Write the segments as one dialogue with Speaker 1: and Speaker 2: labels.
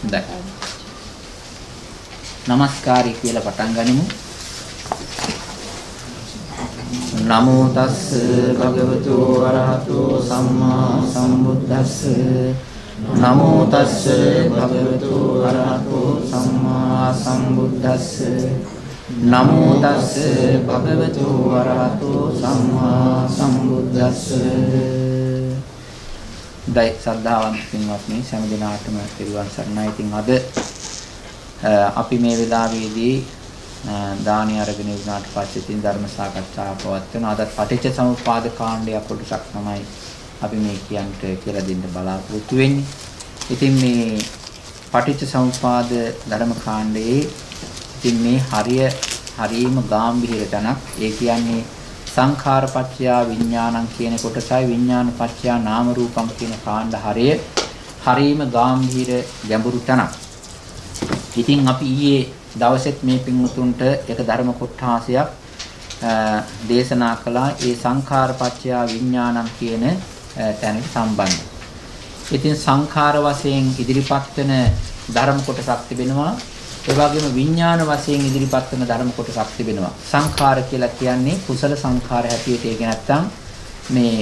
Speaker 1: හොඳයි. නමස්කාරය කියලා පටන් ගනිමු. නමෝ තස්ස භගවතු අරහතෝ සම්මා සම්බුද්දස්ස. නමෝ තස්ස භගවතු අරහතෝ සම්මා සම්බුද්දස්ස. නමෝ තස්ස භගවතු අරහතෝ සම්මා සම්බුද්දස්ස. දෛ සද්ධාවන්ත පින්වත්නි සෑම දිනාටම පිරුවන් සරණයි. ඉතින් අද අපි මේ වෙලාවේදී දානි අරගෙන ඉඳාට පස්සේ තින් ධර්ම සාකච්ඡාවක් පවත්වන අද පටිච්ච සමුප්පාද කාණ්ඩය කොටසක් තමයි අපි මේ කියන්ට කියලා දෙන්න බලාපොරොත්තු වෙන්නේ. ඉතින් මේ පටිච්ච සමුප්පාද ධර්ම කාණ්ඩයේ ඉතින් මේ හරියම ගැඹීර තැනක්. ඒ කියන්නේ සංඛාරපච්චය විඥානං කියන කොටසයි විඥානපච්චය නාම රූපං කියන කාණ්ඩ හරියම ගැඹීර ගැඹුරු තැනක්. ඉතින් අපි ඊයේ දවසෙත් මේ පින්වුතුන්ට එක ධර්ම කොටාසයක් දේශනා කළා ඒ සංඛාරපච්චය විඥානං කියන තැනට සම්බන්ධ. ඉතින් සංඛාර වශයෙන් ඉදිරිපත් වෙන ධර්ම කොටසක් තිබෙනවා. ඒ වගේම විඥාන වශයෙන් ඉදිරිපත් වෙන ධර්ම කොටසක් තිබෙනවා. සංඛාර කියලා කියන්නේ කුසල සංඛාර හැටියට ඒක නැත්තම් මේ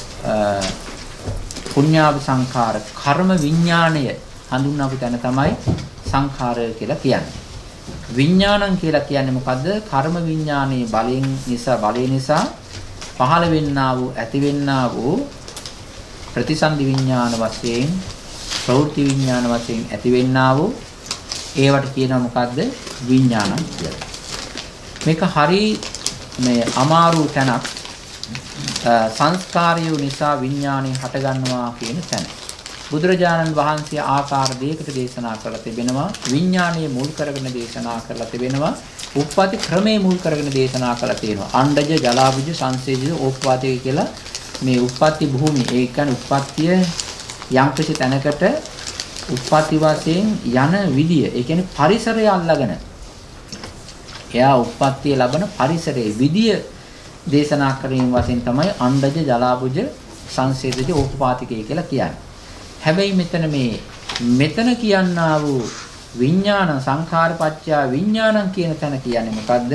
Speaker 1: පුඤ්ඤාභි සංඛාර කර්ම විඥාණය හඳුන්වපු තැන තමයි සංඛාරය කියලා කියන්නේ. විඥානං කියලා කියන්නේ මොකද්ද? කර්ම විඥානයේ බලය නිසා පහළ වෙන්නා වූ ඇතිවෙන්නා වූ ප්‍රතිසන්දි විඥාන වශයෙන් ප්‍රවෘත්ති විඥාන වශයෙන් ඇතිවෙන්නා වූ ඒවට කියනවා මොකද්ද? විඥානං කියලා. මේක හරි මේ අමාරු තැනක්. සංස්කාරය නිසා විඥානය හටගන්නවා කියන තැන. බුදුරජාණන් වහන්සේ ආකාර දෙකකට දේශනා කරලා තිබෙනවා. විඥානීය මුල් කරගෙන දේශනා කරලා තිබෙනවා. උප්පත්ති ක්‍රමයේ මුල් කරගෙන දේශනා කරලා තියෙනවා. අණ්ඩජ, ජලාබුජ, සංසේජිත, ඕපවාදය කියලා මේ උප්පත්ති භූමි. ඒ කියන්නේ උප්පත්තිය යම් කිසි තැනකට උප්පත්ති වශයෙන් යන විදිය. ඒ කියන්නේ පරිසරය අල්ලගෙන. එයා උප්පත්තිය ලබන පරිසරයේ විදිය දේශනා කිරීම වශයෙන් තමයි අණ්ඩජ, ජලාබුජ, සංසේජිත, ඕපපාතිකය කියලා කියන්නේ. හැබැයි මෙතන කියන්නා වූ විඥාන සංඛාරපච්චය විඥානං කියන තැන කියන්නේ මොකද්ද?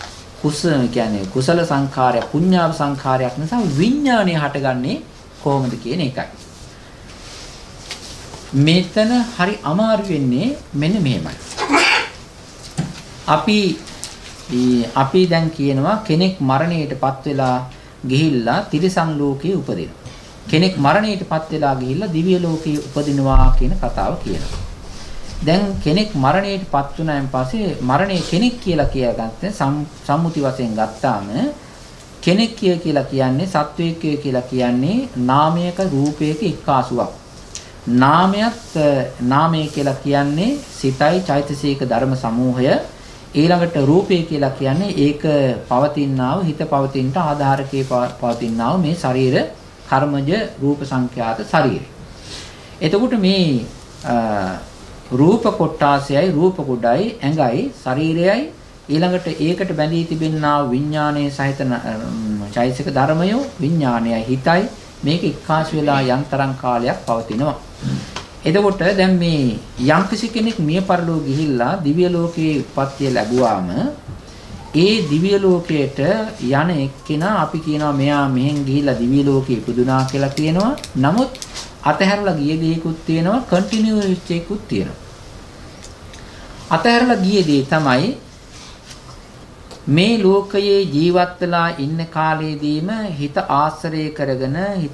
Speaker 1: කුසල සංඛාරය පුඤ්ඤාභ සංඛාරයක් නිසා විඥානය හටගන්නේ කොහොමද කියන එකයි. මෙතන හරි අමාරු වෙන්නේ මෙන්න මෙහෙමයි. අපි දැන් කියනවා කෙනෙක් මරණයටපත් වෙලා ගිහිල්ලා තිරිසන් ලෝකයේ උපදිනවා. කෙනෙක් මරණයටපත් වෙලා ගිහිල්ලා දිව්‍ය ලෝකයේ උපදිනවා කියන කතාව කියනවා. දැන් කෙනෙක් මරණයටපත් වුණාන් පස්සේ මරණය කෙනෙක් කියලා කියගත්තේ සම්මුති වශයෙන් ගත්තාම කෙනෙක් කියලා කියන්නේ සත්වයක් කියලා කියන්නේ නාමයක රූපයක එක්කාසුවක්. නාමය කියලා කියන්නේ සිතයි චෛතසික ධර්ම සමූහය. ඊළඟට රූපය කියලා කියන්නේ ඒක පවතිනා වූ හිත පවතිනට ආධාරකේ පවතිනා වූ මේ ශරීර කර්මජ රූප සංඛ්‍යාත ශරීරය. එතකොට මේ රූප කොටාසයයි රූප කුඩයි ඇඟයි ශරීරයයි ඊළඟට ඒකට බැඳී තිබෙනා විඥානයේ සහිත චෛතසික ධර්මය විඥානයයි හිතයි මේක එක්කාසු වෙලා යන්තරම් කාලයක් පවතිනවා. එතකොට දැන් මේ යම්කිසි කෙනෙක් මිය පරලෝ ගිහිල්ලා දිව්‍ය ලෝකයේ උප්පත්තිය ලැබුවාම ඒ දිව්‍ය ලෝකයට යන එක්කෙනා අපි කියනවා මෙයා මෙහෙන් ගිහිල්ලා දිව්‍ය ලෝකෙ ඉපදුනා කියලා කියනවා. නමුත් අතහැරලා ගිය දෙයක්ත් තියෙනවා, කන්ටිනියු වෙච්ච එකකුත් තියෙනවා. අතහැරලා ගිය දේ තමයි මේ ලෝකයේ ජීවත් වෙලා ඉන්න කාලයේදීම හිත ආශ්‍රය කරගෙන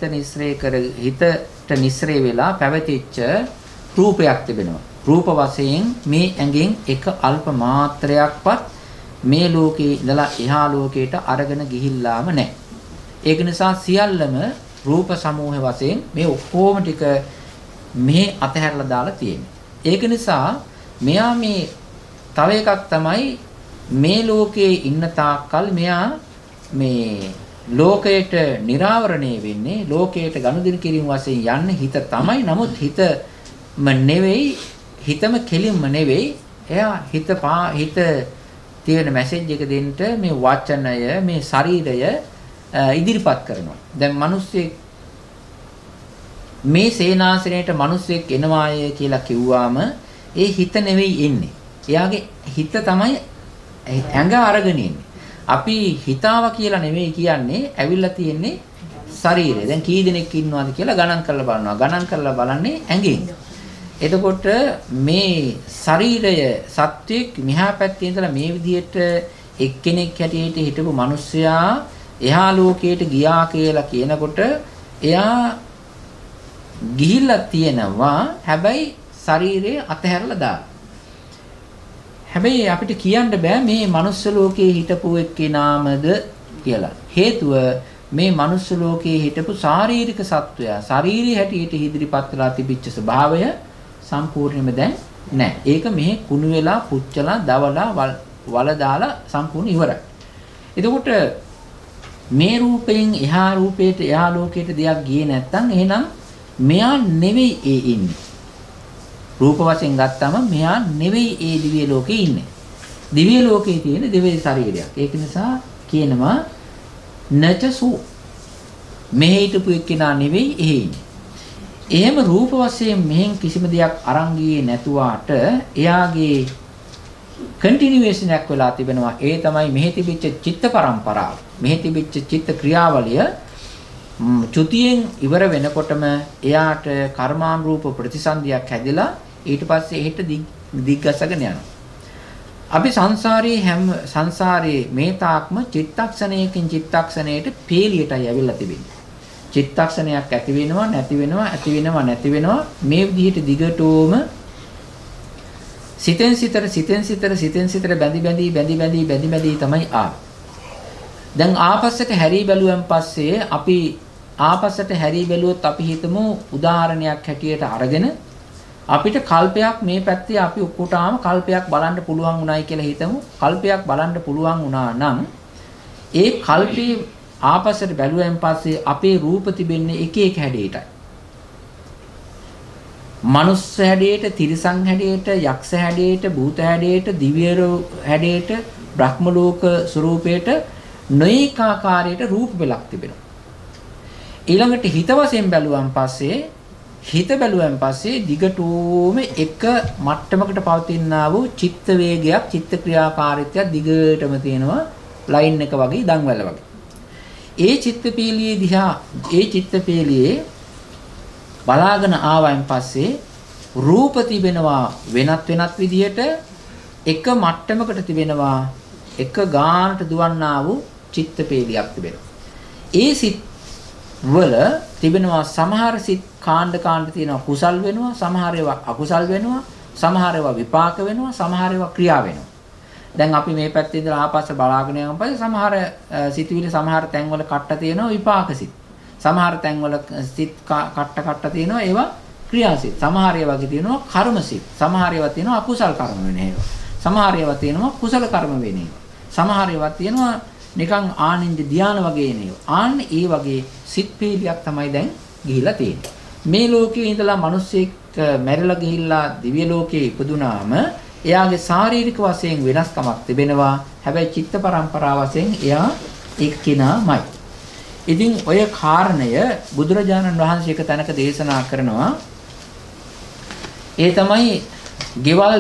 Speaker 1: හිතට නිස්සරේ වෙලා පැවතිච්ච රූපයක් තිබෙනවා. රූප වශයෙන් මේ ඇඟෙන් එක අල්ප මාත්‍රයක්වත් මේ ලෝකේ ඉඳලා එහා ලෝකයට අරගෙන ගිහිල්ලාම නැහැ. ඒක නිසා සියල්ලම රූප සමූහ වශයෙන් මේ ඔක්කොම ටික මේ අතහැරලා දාලා තියෙන්නේ. ඒක නිසා මෙයා මේ තව එකක් තමයි මේ ලෝකයේ ඉන්න තාක්කල් මෙයා මේ ලෝකයට නිරාවරණය වෙන්නේ ලෝකයට ගනුදෙනු කිරීම වශයෙන් යන්නේ හිත තමයි. නමුත් හිතම නෙවෙයි, හිතම කෙලින්ම නෙවෙයි. එයා හිත තියෙන මැසේජ් එක දෙන්න මේ වචනය මේ ශරීරය ඉදිරිපත් කරනවා. දැන් මිනිස්සෙක් මේ සේනාසනයේට මිනිස්සෙක් එනවාය කියලා කිව්වාම ඒ හිත නෙවෙයි එන්නේ. එයාගේ හිත තමයි ඇඟ අරගෙන ඉන්නේ. අපි හිතාව කියලා නෙවෙයි කියන්නේ ඇවිල්ලා තියෙන්නේ ශරීරය. දැන් කී දෙනෙක් ඉන්නවද කියලා ගණන් කරලා බලනවා. ගණන් කරලා බලන්නේ ඇඟෙන්. එතකොට මේ ශරීරය සත්වයක් මෙහා පැත්තේ ඉඳලා මේ විදිහට එක්කෙනෙක් හැටියට හිටපු මිනිස්සයා එහා ලෝකයට ගියා කියලා කියනකොට එයා ගිහිල්ලා තියෙනවා. හැබැයි ශරීරය අතහැරලා දාලා. හැබැයි අපිට කියන්න බෑ මේ මනුස්ස ලෝකයේ හිටපු එක්කෙනාමද කියලා. හේතුව මේ මනුස්ස ලෝකයේ හිටපු ශාරීරික සත්වයා ශාරීරික හැටියට ඉදිරිපත් වෙලා තිබිච්ච ස්වභාවය සම්පූර්ණයෙන්ම දැන් නැහැ. ඒක මෙහි කුණු වෙලා පුච්චලා දවලා වල දාලා සම්පූර්ණ ඉවරයි. එතකොට මේ රූපයෙන් එහා රූපයට එහා ලෝකයට දෙයක් ගියේ නැත්නම් එහෙනම් මෙයා නෙවෙයි ඒ ඉන්නේ. රූප වශයෙන් ගත්තම මෙයා නෙවෙයි ඒ දිව්‍ය ලෝකේ ඉන්නේ. දිව්‍ය ලෝකේ තියෙන දිව්‍ය ශරීරයක්. ඒක නිසා කියනවා නචසු මෙහි හිටපු එක්කෙනා නෙවෙයි එහෙ ඉන්නේ. එහෙම රූප වශයෙන් මෙහෙන් කිසිම දෙයක් අරන් ගියේ නැතුවාට එයාගේ කන්ටිනියුේෂන් එකක් වෙලා තිබෙනවා. ඒ තමයි මෙහි තිබිච්ච චිත්ත පරම්පරාව. මෙහි තිබිච්ච චිත්ත ක්‍රියාවලිය චුතියෙන් ඉවර වෙනකොටම එයාට කර්මානුරූප ප්‍රතිසන්දියක් හැදිලා ඊට පස්සේ එහෙට දිග්ගසගෙන යනවා. අපි සංසාරයේ මේ තාක්ම චිත්තක්ෂණයකින් චිත්තක්ෂණයට පේලියටයි ඇවිල්ලා තිබෙන්නේ. චිත්තක්ෂණයක් ඇති වෙනවා නැති වෙනවා ඇති වෙනවා නැති වෙනවා මේ විදිහට දිගටම සිතෙන් සිතට බැඳි තමයි ආවේ. දැන් ආපස්සට හැරී බැලුවෙන් පස්සේ අපි ආපස්සට හැරී බැලුවොත් අපි හිතමු උදාහරණයක් හැටියට අරගෙන අපිට කල්පයක් මේ පැත්තේ අපි ඔක්කොටම කල්පයක් බලන්න පුළුවන් උනායි කියලා හිතමු. කල්පයක් බලන්න පුළුවන් වුණා නම් ඒ කල්පේ ආපස්සට බැලුවෙන් පස්සේ අපේ රූප තිබෙන්නේ එක එක හැඩයටයි. මනුස්ස හැඩයට, තිරිසන් හැඩයට, යක්ෂ හැඩයට, භූත හැඩයට, දිව්‍ය හැඩයට, බ්‍රහ්ම ලෝක ස්වරූපයට නොඑක ආකාරයට රූප බෙලක් තිබෙනවා. ඊළඟට හිත වශයෙන් බැලුවන් පස්සේ දිගටම එක මට්ටමකට පවතිනා වූ චිත්ත වේගයක්, චිත්ත ක්‍රියාකාරීත්වයක් දිගටම තියෙනවා ලයින් එක වගේ, දන්වැල වගේ. ඒ චිත්ත පීලියේ බලාගෙන ආවයින් පස්සේ රූප තිබෙනවා වෙනත් විදියට, එක මට්ටමකට තිබෙනවා එක ගානට දුවන්නා වූ චිත්ත පීලියක් තිබෙනවා. ඒ සිත් වල තිබෙනවා සමහර සිත් කාණ්ඩ තියෙනවා කුසල් වෙනවා, සමහර ඒවා අකුසල් වෙනවා, සමහර ඒවා විපාක වෙනවා, සමහර ඒවා ක්‍රියා වෙනවා. දැන් අපි මේ පැත්තේ ඉඳලා ආපස්ස බලාගෙන යන පස්සේ සමහර සිතුවිලි සමහර තැන්වල කට්ට තියෙනවා විපාක සිත්. සමහර තැන්වල සිත් කට්ට තියෙනවා ඒවා ක්‍රියාසිත. සමහර ඒවාගේ තියෙනවා කර්ම සිත්. සමහර ඒවා තියෙනවා අකුසල් කර්ම වෙන ඒවා. සමහර ඒවා තියෙනවා කුසල කර්ම වෙන ඒවා. සමහර ඒවා තියෙනවා නිකන් ආනින්ද ධාන වගේ නේව. ආන්න ඒ වගේ සිත් පීලියක් තමයි දැන් ගිහිලා තියෙන්නේ. මේ ලෝකයේ ඉඳලා මිනිස්සෙක් මැරිලා ගිහිල්ලා දිව්‍ය ලෝකයේ ඉපදුනාම එයාගේ ශාරීරික වශයෙන් වෙනස්කමක් තිබෙනවා. හැබැයි චිත්ත පරම්පරාව වශයෙන් එයා එක්කිනාමයි. ඉතින් ඔය කාරණය බුදුරජාණන් වහන්සේ එක තැනක දේශනා කරනවා. ඒ තමයි ගෙවල්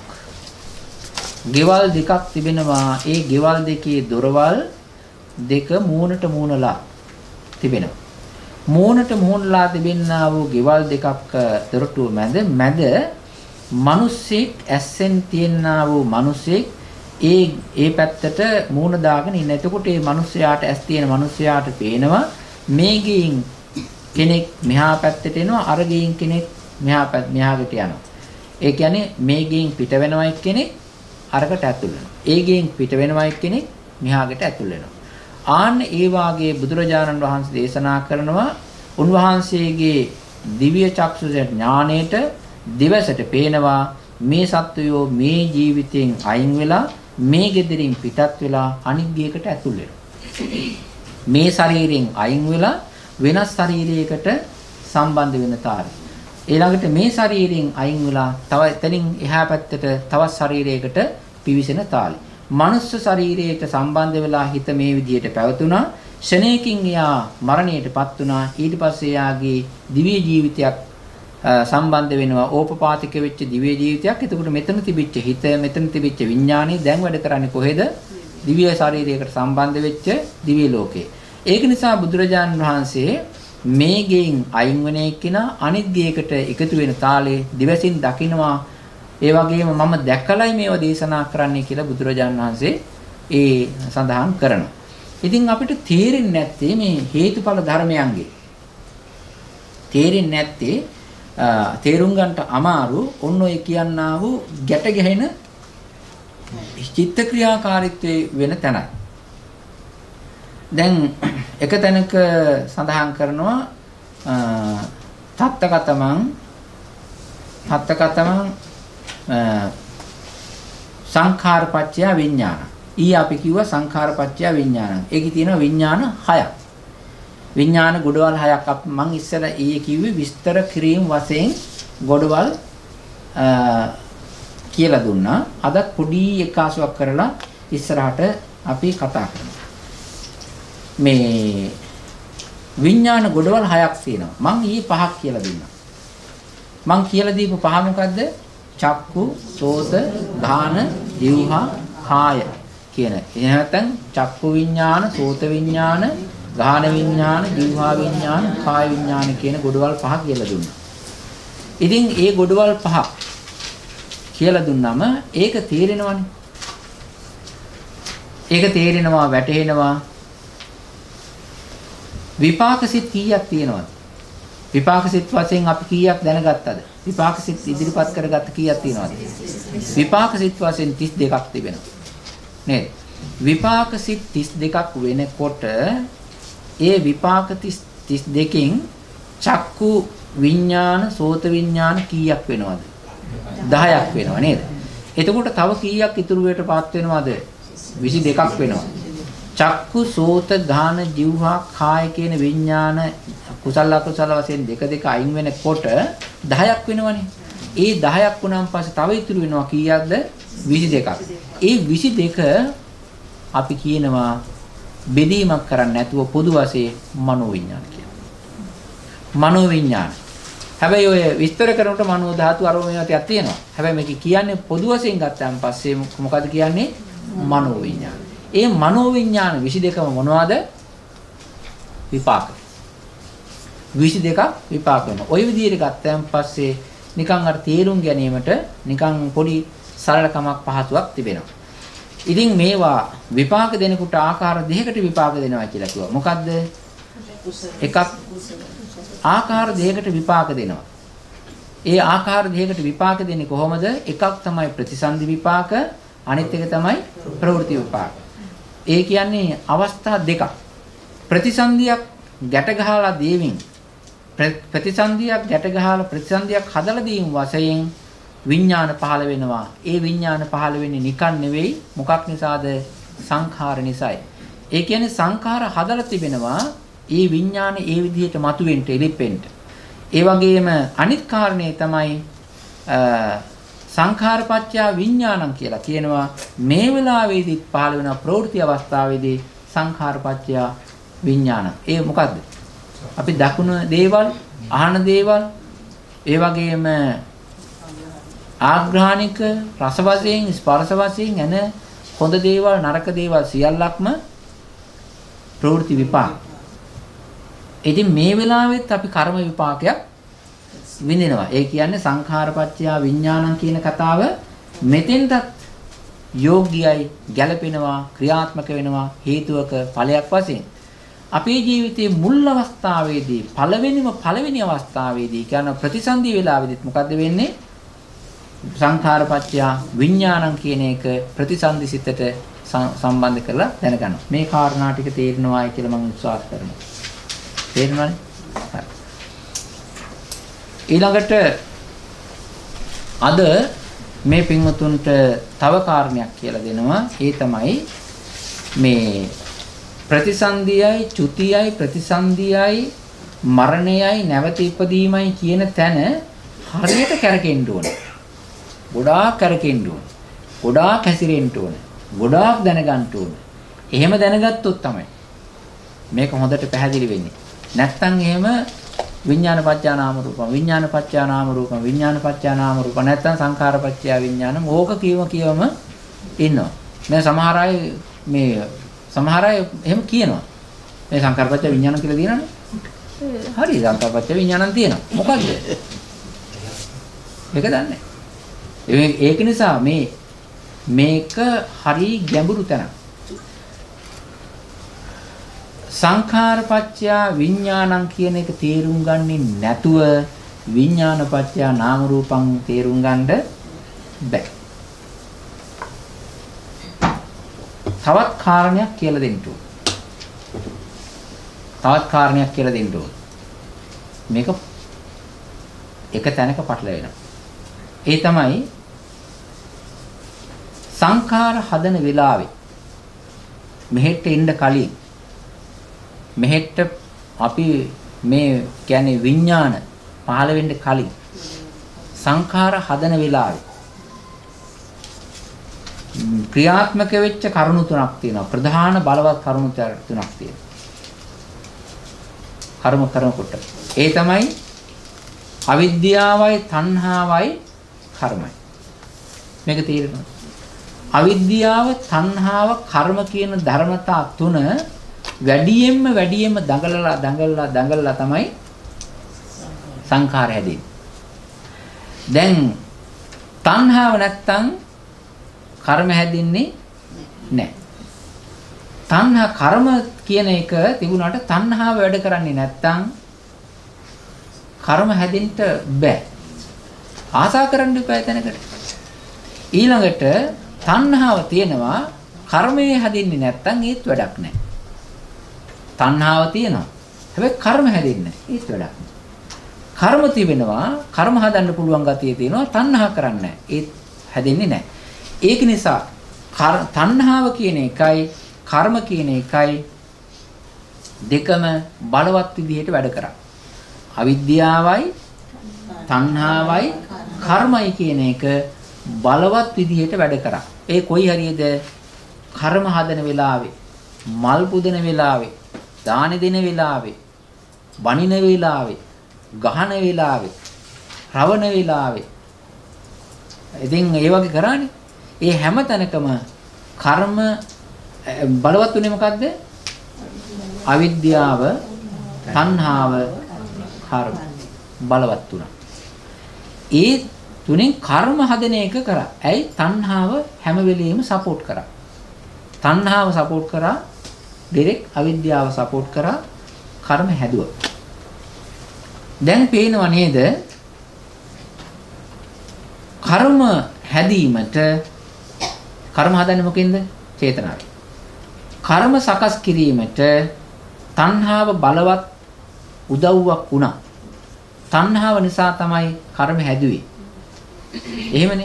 Speaker 1: දෙකක් තිබෙනවා. ඒ ගෙවල් දෙකේ දොරවල් දෙක මූණට මූණලා තිබෙනවා. මූණට මූණලා තිබෙනා වූ ගෙවල් දෙකක් දොරටුව මැද මිනිස්සෙක් ඇස්සෙන් තියනා වූ මිනිස්සෙක් ඒ පැත්තට මූණ දාගෙන ඉන්න. එතකොට මේ මිනිස්යාට ඇස් තියෙන මිනිස්යාට පේනවා මේ ගෙයින් කෙනෙක් මෙහා පැත්තට එනවා, අර ගෙයින් කෙනෙක් මෙහාට යනවා. ඒ කියන්නේ මේ ගෙයින් පිට වෙනවා එක්කෙනෙක් අරකට ඇතුල් වෙනවා. ඒ ගෙයින් පිට වෙනවා එක්කෙනෙක් මෙහාකට ඇතුල් වෙනවා. ආන්න ඒ වාගේ බුදුරජාණන් වහන්සේ දේශනා කරනවා උන්වහන්සේගේ දිව්‍ය චක්ෂුස ඥාණයට දිවසට පේනවා මේ සත්වයෝ මේ ජීවිතයෙන් අයින් වෙලා මේ ගෙදරින් පිටත් වෙලා අනිත් ගේකට ඇතුල් වෙනවා. මේ ශරීරයෙන් අයින් වෙලා වෙනස් ශරීරයකට සම්බන්ධ වෙන තාරි. ඊළඟට මේ ශරීරයෙන් අයින් වෙලා තව එතනින් එහා පැත්තට තවත් ශරීරයකට පිවිසෙන තාලි. මනුස්ස ශරීරයට සම්බන්ධ වෙලා හිත මේ විදිහට පැවතුණා. ෂණයකින් එයා මරණයටපත් වුණා. ඊට පස්සේ එයාගේ දිව්‍ය ජීවිතයක් සම්බන්ධ වෙනවා ඕපපාතික වෙච්ච දිව්‍ය ජීවිතයක්. එතකොට මෙතන තිබිච්ච හිත, මෙතන තිබිච්ච විඥානය දැන් වැඩ කරන්නේ කොහෙද? දිව්‍ය ශරීරයකට සම්බන්ධ වෙච්ච දිව්‍ය ලෝකේ. ඒක නිසා බුදුරජාණන් වහන්සේ මේ ගෙයින් අයින් වෙන එක්කිනා අනිත් ගේකට එකතු වෙන තාලේ දිවසින් දකින්නවා. ඒ වගේම මම දැකලයි මේව දේශනා කරන්නේ කියලා බුදුරජාණන් වහන්සේ ඒ සඳහන් කරනවා. ඉතින් අපිට තේරෙන්නේ නැත්තේ මේ හේතුඵල ධර්මයන්ගේ. තේරෙන්නේ නැත්තේ තේරුම් ගන්නට අමාරු ඔන්න ඔය කියන්නා වූ ගැට ගැහෙන චිත්ත ක්‍රියාකාරීත්වයේ වෙන තැනයි. දැන් එක තැනක සඳහන් කරනවා තත්තකතමං සංඛාරපච්චය විඥාන. ඊ අපි කිව්වා සංඛාරපච්චය විඥානං. ඒකේ තියෙනවා විඥාන 6ක්. විඥාන ගොඩවල් 6ක් මම ඉස්සර ඊයේ කිව්වේ විස්තර කිරීම වශයෙන් ගොඩවල් කියලා දුන්නා. අදත් පොඩි එකාසුවක් කරලා ඉස්සරහට අපි කතා කරමු. මේ විඥාන ගොඩවල් 6ක් තියෙනවා. මම ඊයේ 5ක් කියලා දුන්නා. මම කියලා දීපු පහ මොකද්ද? චක්කු, සෝත, ධාන, જીවහා, කාය කියන. එහෙනම් චක්කු විඥාන, සෝත විඥාන, ගාහන විඥාන, જીවහා විඥාන, කාය විඥාන කියන ගොඩවල් පහ කියලා දුන්නා. ඉතින් ඒ ගොඩවල් පහ කියලා දුන්නම ඒක තේරෙනවනේ. ඒක තේරෙනවා, වැටහෙනවා. විපාක සිත් කීයක් තියෙනවද? විපාක සිත් වශයෙන් අපි කීයක් දැනගත්තද? විපාක සිත් ඉදිරිපත් කරගත්ත කීයක් තියෙනවද? විපාක සිත් වශයෙන් 32ක් තිබෙනවා. නේද? විපාක සිත් 32ක් වෙනකොට ඒ විපාක 32කින් චක්කු විඥාන, සෝත විඥාන කීයක් වෙනවද? 10ක් වෙනවා නේද? එතකොට තව කීයක් ඉතුරු වෙටපත් වෙනවද? 22ක් වෙනවා. චක්කු, සෝත, ගාන, જીවහා, කාය කියන විඥාන කුසල අකුසල වශයෙන් දෙක අයින් වෙනකොට 10ක් වෙනවනේ. ඒ 10ක් වුණාන් පස්සේ තව ඉතුරු වෙනවා කීයක්ද? 22ක්. ඒ 22 අපි කියනවා බෙදීමක් කරන්නේ නැතුව පොදු වශයෙන් මනෝ විඥාන කියලා. මනෝ විඥාන. හැබැයි ඔය විස්තර කරනකොට මනෝ ධාතු අරෝමයතියක් තියෙනවා. හැබැයි මේක කියන්නේ පොදු වශයෙන් ගත්තාන් පස්සේ මොකද කියන්නේ? මනෝ විඥාන. ඒ මනෝ විඥාන 22ම මොනවද? විපාක. 22ක් විපාක වෙනවා. ওই විදිහට ගත්තාන් පස්සේ නිකන් අර තේරුම් ගැනීමට නිකන් පොඩි සරලකමක් පහසුවක් තිබෙනවා. ඉතින් මේවා විපාක දෙනකොට ආකාර දෙකකට විපාක දෙනවා කියලා කිව්වා. මොකද්ද? එකක් ආකාර දෙකකට විපාක දෙනවා. ඒ ආකාර දෙකකට විපාක දෙන්නේ කොහොමද? එකක් තමයි ප්‍රතිසන්දි විපාක, අනිත් එක තමයි ප්‍රවෘත්ති විපාක. ඒ කියන්නේ අවස්ථා දෙකක්. ප්‍රතිසන්දියක් ගැට ගහලා දීමින් ප්‍රතිසන්දියක් ගැට ගහලා ප්‍රතිසන්දියක් හදලා දීම වශයෙන් විඥාන පහළ වෙනවා. ඒ විඥාන පහළ වෙන්නේ නිකන් නෙවෙයි. මොකක් නිසාද? සංඛාර නිසායි. ඒ කියන්නේ සංඛාර හදලා තිබෙනවා. ඒ විඥාන ඒ විදිහට මතුවෙන්න එලිපෙන්න. ඒ වගේම අනිත් කාරණේ තමයි සංඛාරපච්චය විඥානං කියලා කියනවා. මේ වෙලාවේදී පහළ වෙන ප්‍රවෘත්ති අවස්ථාවේදී සංඛාරපච්චය විඥානං. ඒ මොකද්ද? අපි දකුණු දේවල්, අහන දේවල්, ඒ වගේම ආග්‍රහණික රස වශයෙන්, ස්පර්ශ වශයෙන් එන හොඳ දේවල්, නරක දේවල් සියල්ලක්ම ප්‍රවෘත්ති විපාක. ඉතින් මේ වෙලාවෙත් අපි කර්ම විපාකයක් විඳිනවා. ඒ කියන්නේ සංඛාරපච්චය විඥානං කියන කතාව මෙතෙන්ටත් යෝග්‍යයි, ගැළපෙනවා, ක්‍රියාත්මක වෙනවා හේතුවක ඵලයක් වශයෙන්. අපේ ජීවිතයේ මුල් අවස්ථාවේදී පළවෙනි අවස්ථාවේදී කියන ප්‍රතිසන්දි වේලාවේදීත් මොකද්ද වෙන්නේ? සංඛාරපච්චය විඥානං කියන එක ප්‍රතිසන්දි සිතට සම්බන්ධ කරලා දැනගන්නවා. මේ කාරණා ටික තේරෙනවායි කියලා මම විශ්වාස කරනවා. තේරෙනවනේ? හරි. ඊළඟට අද මේ පින්වතුන්ට තව කාරණයක් කියලා දෙනවා. ඒ තමයි මේ ප්‍රතිසන්දියයි, චුතියයි, ප්‍රතිසන්දියයි, මරණයයි, නැවත ඉපදීමයි කියන තැන හරියට කැරකෙන්න ඕනේ. ගොඩාක් කැරකෙන්න ඕනේ. ගොඩාක් හැසිරෙන්න ඕනේ. ගොඩාක් දැනගන්න ඕනේ. එහෙම දැනගත්තොත් තමයි මේක හොඳට පැහැදිලි වෙන්නේ. නැත්තම් එහෙම විඥාන පත්‍යා නාම රූපං විඥාන පත්‍යා නාම රූපං විඥාන පත්‍යා නාම රූපං නැත්නම් සංඛාර පත්‍යා විඥානං ඕක කියවම ඉන්නවා. මේ සමහර අය එහෙම කියනවා. මේ සංඛාර පත්‍යා විඥාන කියලා දිනනනේ. හරි සංඛාර පත්‍යා විඥානං තියෙනවා. මොකද්ද? ඒක දන්නේ. ඒක නිසා මේක හරි ගැඹුරු තැනක්. සංඛාරපච්චයා විඥානං කියන එක තේරුම් ගන්නේ නැතුව විඥානපච්චයා නාම රූපං තේරුම් ගන්න බෑ. තවත් කාරණයක් කියලා දෙන්න ඕන. මේක එක තැනක පටලවෙනවා. ඒ තමයි සංඛාර හදන වෙලාවේ මෙහෙට එන්න කලින් මෙහෙට අපි මේ කියන්නේ විඥාන පහළ වෙන්න කලින් සංඛාර හදන වෙලාවේ ක්‍රියාත්මක වෙච්ච කරුණු තුනක් තියෙනවා. ප්‍රධාන බලවත් කරුණු තුනක් තියෙනවා. කර්ම කොට. ඒ තමයි අවිද්‍යාවයි තණ්හාවයි කර්මයි. මේක තේරෙනවද? අවිද්‍යාව තණ්හාව කර්ම කියන ධර්මතා තුන වැඩියෙන්ම දඟලලා තමයි සංඛාර හැදෙන්නේ. දැන් තණ්හාව නැත්තම් කර්ම හැදෙන්නේ නැහැ. තණ්හා කර්ම කියන එක තිබුණාට තණ්හාව වැඩ කරන්නේ නැත්තම් කර්ම හැදෙන්න බෑ. ආසා කරන්න එපා තැනකට. ඊළඟට තණ්හාව තියෙනවා කර්මයේ හැදෙන්නේ නැත්තම් ඒත් වැඩක් නැහැ. තණ්හාව තියෙනවා. හැබැයි කර්ම හැදෙන්නේ නැහැ. ඒත් වැඩක් නැහැ. කර්ම තිබෙනවා කර්ම හදන්න පුළුවන් ගතිය තියෙනවා තණ්හා කරන්නේ නැහැ. ඒත් හැදෙන්නේ නැහැ. ඒක නිසා තණ්හාව කියන එකයි කර්ම කියන එකයි දෙකම බලවත් විදිහට වැඩ කරා. අවිද්‍යාවයි තණ්හාවයි කර්මයි කියන එක බලවත් විදිහට වැඩ කරා. ඒ කොයි හරියද? කර්ම හදන වෙලාවේ, මල් පුදන වෙලාවේ, දාන දෙන වෙලාවේ, බණින වෙලාවේ, ගහන වෙලාවේ, රවණ වෙලාවේ. ඉතින් ඒ වගේ කරානේ. ඒ හැම තැනකම කර්ම බලවත් උනේ මොකද්ද? අවිද්‍යාව, තණ්හාව, කර්ම බලවත් උනා. ඒ තුනෙන් කර්ම හදන එක කරා. ඇයි? තණ්හාව හැම වෙලෙම සපෝට් කරා. තණ්හාව සපෝට් කරා, ඩිරෙක්ට් අවිද්‍යාව සපෝට් කරා, කර්ම හැදුවා. දැන් පේනව නේද? කර්ම හැදීමට කර්ම හදන්නේ මොකෙන්ද? චේතනාවෙන්. කර්ම සකස් කිරීමට තණ්හාව බලවත් උදව්වක් වුණා. තණ්හාව නිසා තමයි කර්ම හැදුවේ. එහෙමනේ.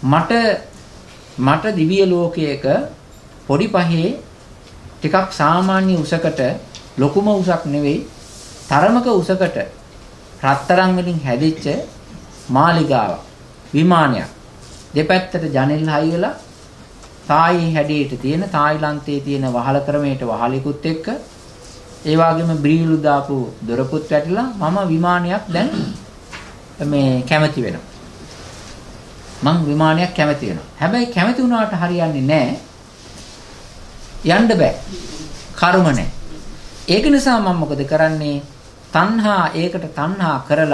Speaker 1: මට දිව්‍ය ලෝකයක පොඩි පහේ ටිකක් සාමාන්‍ය උසකට ලොකුම උසක් නෙවෙයි තරමක උසකට රත්තරන් වලින් හැදිච්ච මාලිගාවක් විමානයක් දෙපැත්තට ජනෙල් හයි වෙලා තායි හැඩයට තියෙන තායිලන්තයේ තියෙන වහල ක්‍රමයට වහලෙකුත් එක්ක ඒ වගේම බ්‍රීලු දාපු දොරකුත් වැටිලා මම විමානයක් දැන් මේ කැමති වෙනවා. මං විමානයක් කැමති වෙනවා. හැබැයි කැමති වුණාට හරියන්නේ නැහැ. යන්න බෑ. කර්ම නැහැ. ඒක නිසා මම මොකද කරන්නේ? ඒකට තණ්හා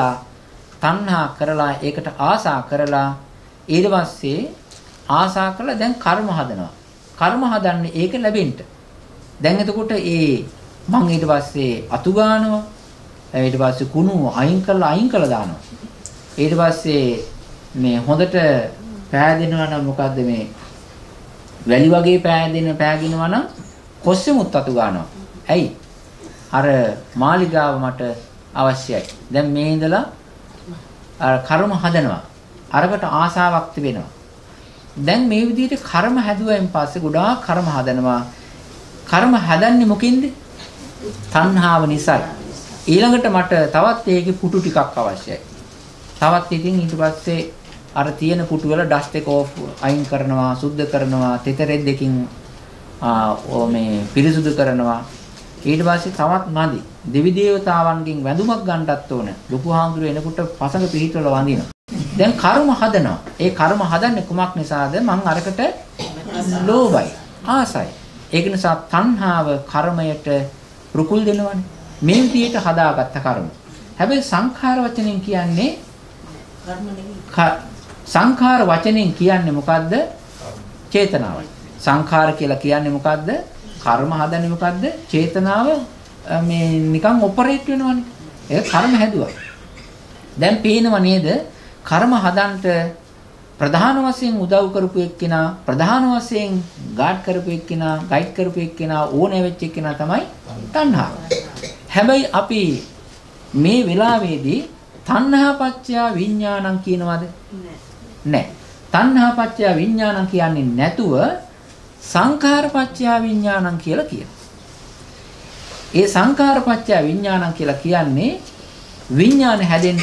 Speaker 1: කරලා ඒකට ආසා කරලා ඊට පස්සේ ආසා කරලා දැන් කර්ම හදනවා. කර්ම හදන්නේ ඒක ලැබෙන්න. දැන් එතකොට මම ඊට පස්සේ අතු ගන්නවා. ඊට පස්සේ කුණු අයින් කරලා දානවා. ඊට පස්සේ මේ හොඳට පෑදෙනවා නම් මොකද්ද මේ වැලි වගේ පෑගිනවා නම් කොස්සෙමුත් අතු ගන්නවා. ඇයි? අර මාලිගාව මට අවශ්‍යයි. දැන් මේ ඉඳලා අර කර්ම හදනවා. අරකට ආසාවක් තිබෙනවා. දැන් මේ විදිහට කර්ම හැදුවෙන් පස්සේ ගොඩාක් කර්ම හදනවා. කර්ම හදන්නේ මොකින්ද? තණ්හාව නිසායි. ඊළඟට මට තවත් ඒකේ පුටු ටිකක් අවශ්‍යයි. තවත් ඉතින් ඊට පස්සේ අර තියෙන පුටු වල ඩස්ට් එක අයින් කරනවා, සුද්ධ කරනවා, තෙතරෙද්දකින් මේ පිරිසුදු කරනවා. ඊට පස්සේ තවත් මදි. දෙවි දේවතාවන්ගෙන් වැඳුමක් ගන්නටත් ඕන. ලොකු හාමුදුරුවෝ එනකොට පසඟ පිහිටවල වඳිනවා. දැන් කර්ම හදනවා. ඒ කර්ම හදන්නේ කුමක් නිසාද? මං අරකට ලෝභයි, ආසයි. ඒක නිසා තණ්හාව කර්මයට රුකුල් දෙනවනේ. මේ විදිහට හදාගත්ත කර්ම. හැබැයි සංඛාර වචනෙන් කියන්නේ කර්ම නෙවෙයි. සංඛාර වචනෙන් කියන්නේ මොකද්ද? චේතනාවයි. සංඛාර කියලා කියන්නේ මොකද්ද? කර්ම හදන්නේ මොකද්ද? චේතනාව මේ නිකන් ඔපරේට් වෙනවනේ. ඒක කර්ම හැදුවා. දැන් පේනව නේද? කර්ම හදන්නට ප්‍රධාන වශයෙන් උදව් කරපු එක්කෙනා, ප්‍රධාන වශයෙන් ගයිඩ් කරපු එක්කෙනා, ඕනෑ වෙච්ච එක්කෙනා තමයි තණ්හාව. හැබැයි අපි මේ වෙලාවේදී තණ්හාපච්චය විඥානං කියනවද? නැහැ. තණ්හාපච්චය විඥානං කියන්නේ නැතුව සංඛාරපච්චය විඥානං කියලා කියනවා. ඒ සංඛාරපච්චය විඥානං කියලා කියන්නේ විඥාන හැදෙන්න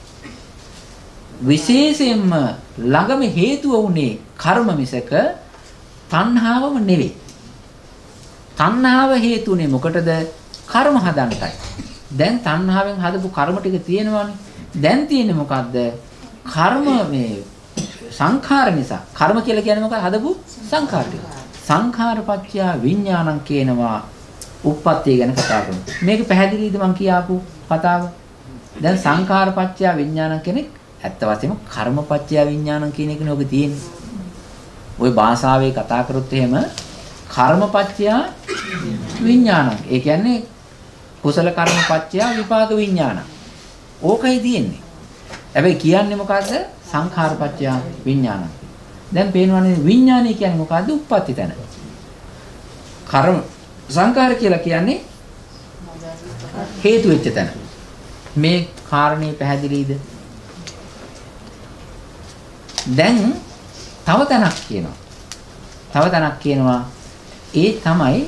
Speaker 1: විශේෂයෙන්ම ළඟම හේතුව උනේ කර්ම මිසක තණ්හාවම නෙවෙයි. තණ්හාව හේතුනේ මොකටද? කර්ම හදන්නටයි. දැන් තණ්හාවෙන් හදපු කර්ම ටික තියෙනවානේ. දැන් තියෙන්නේ මොකද්ද? කර්ම මේ සංඛාර නිසා. කර්ම කියලා කියන්නේ මොකක්ද? හදපු සංඛාර ටික. සංඛාරපච්චය විඥානං කියනවා. උප්පත්තිය ගැන කතා කරනවා. මේක පැහැදිලිද මං කියාපු කතාව? දැන් සංඛාරපච්චය විඥානං කෙනෙක් ඇත්ත වශයෙන්ම කර්මපච්චය විඥානං කියන එකනේ ඔබ තියෙන්නේ. ওই භාෂාවේ කතා කරොත් එහෙම කර්මපච්චය විඥානං. ඒ කියන්නේ කුසල කර්මපච්චය විපාක විඥානං. ඕකයි තියෙන්නේ. හැබැයි කියන්නේ මොකද්ද? සංඛාරපච්චය විඥානං. දැන් පේනවනේ විඥානය කියන්නේ මොකද්ද? උප්පත්ති තැන. කර්ම සංඛාර කියලා කියන්නේ හේතු වෙච්ච තැන. මේ කාරණේ පැහැදිලිද? දැන් තව තැනක් කියනවා. ඒ තමයි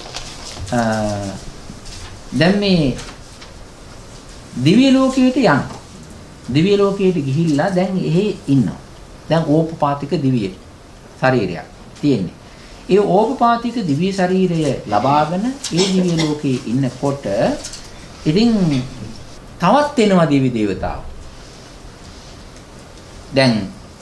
Speaker 1: දැන් මේ දිව්‍ය ලෝකයට යන. දිව්‍ය ලෝකයට ගිහිල්ලා දැන් එහෙ ඉන්නවා. දැන් ඕපපාතික දිව්‍ය ශරීරයක් තියෙන්නේ. ඒ ඕපපාතික දිව්‍ය ශරීරය ලබාගෙන ඒ දිව්‍ය ලෝකේ ඉන්නකොට ඉතින් තවත් එනවා දිව්‍ය දේවතාවෝ. දැන්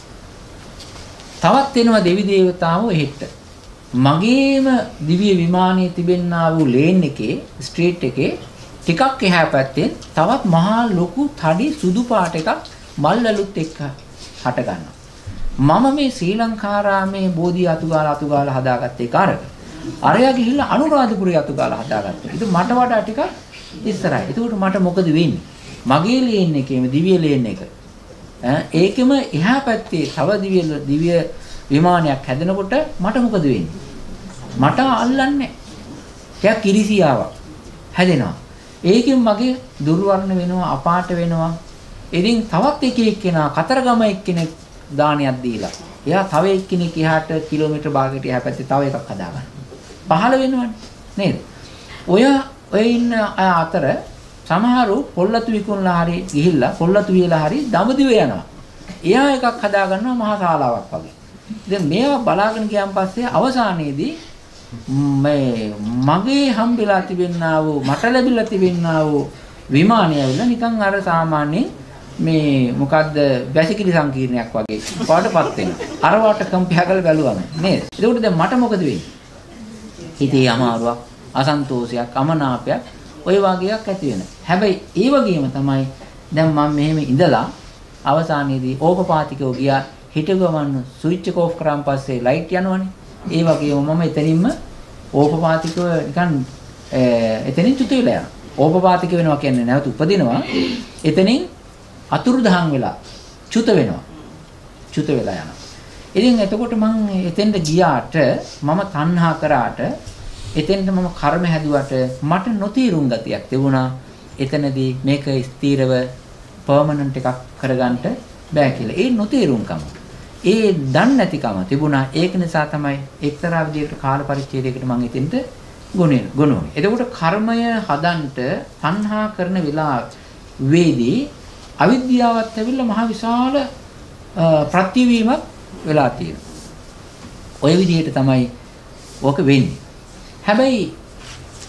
Speaker 1: තවත් එනවා දෙවි දේවතාවෝ එහෙට. මගේම දිව්‍ය විමානයේ තිබෙනා වූ ලේන් එකේ ස්ට්‍රීට් එකේ ටිකක් එහා පැත්තෙන් තවත් මහා ලොකු තඩි සුදු පාට එකක් මල්ලලුත් එක්ක හට ගන්නවා. මම මේ ශ්‍රී ලංකාරාමේ බෝධි අතුගාලා හදාගත්ත එක අරයා ගිහිල්ලා අනුරාධපුරේ අතුගාලා හදාගත්තා. ඒක මට වඩා ටිකක් ඉස්සරහයි. ඒකට මට මොකද වෙන්නේ? මගේ ලේන් එකේම දිව්‍ය ලේන් එක. ඒකෙම එහා පැත්තේ තව දිව්‍ය විමානයක් හැදෙනකොට මට මොකද වෙන්නේ? මට අල්ලන්නේ ටිකක් කිරිසියාවක් හැදෙනවා. ඒකෙන් මගේ දුර්වර්ණ වෙනවා, අපාට වෙනවා. ඉතින් තවත් එක එක්කෙනා කතරගම එක්කෙනෙක් දානයක් දීලා. එයා තව එක්කෙනෙක් එහාට කිලෝමීටර් භාගයකට එහා පැත්තේ තව එකක් හදාගන්න. 15 වෙනවනේ නේද? ඔය ඉන්න අය අතර සමහරු පොල්ලතු විකුණලා හරි ගිහිල්ලා පොල්ලතු වියලා හරි දඹදිව යනවා. එයා එකක් හදා ගන්නවා මහා ශාලාවක් වගේ. දැන් මේවා බලාගෙන ගියන් පස්සේ අවසානයේදී මගේ හම්බෙලා තිබෙන්නා වූ මට ලැබිලා තිබෙන්නා වූ විමානය ඇවිල්ලා නිකන් අර සාමාන්‍යයෙන් මේ මොකද්ද වැසිකිලි සංකීර්ණයක් වගේ පාටපත් වෙනවා. අර වට කම්පියා කරලා බැලුවම නේද? ඒකට දැන් මට මොකද වෙන්නේ? හිතේ අමාරුවක්, අසන්තෝෂයක්, අමනාපයක් ඔය වගේක් ඇති වෙන. හැබැයි ඒ වගේම තමයි දැන් මම මෙහෙම ඉඳලා අවසානයේදී ඕපපාතිකව ගියා හිටගමන්න ස්විච් එක ඕෆ් කරාන් පස්සේ ලයිට් යනවනේ. ඒ වගේම මම එතනින්ම ඕපපාතිකව නිකන් එතනින් චුත වෙලා යනවා. ඕපපාතික වෙනවා කියන්නේ නැවත උපදිනවා. එතනින් අතුරුදහන් වෙලා චුත වෙනවා. චුත වෙලා යනවා. ඉතින් එතකොට මම එතෙන්ට ගියාට මම තණ්හා කරාට එතෙන්ට මම කර්ම හැදුවට මට නොතීරුම් ගතියක් තිබුණා. එතනදී මේක ස්ථිරව පර්මනන්ට් එකක් කරගන්න බෑ කියලා. ඒ නොතීරුම්කම, ඒ දන්නේ නැතිකම තිබුණා. ඒක නිසා තමයි එක්තරා විදිහකට කාල පරිච්ඡේදයකට මම එතෙන්ට ගොනුනේ. එතකොට කර්මය හදන්නට තණ්හා කරන වෙලාවේදී අවිද්‍යාවත් ඇවිල්ලා මහ විශාල ප්‍රතිවීමක් වෙලා තියෙනවා. ওই විදිහට තමයි ඕක වෙන්නේ. හැබැයි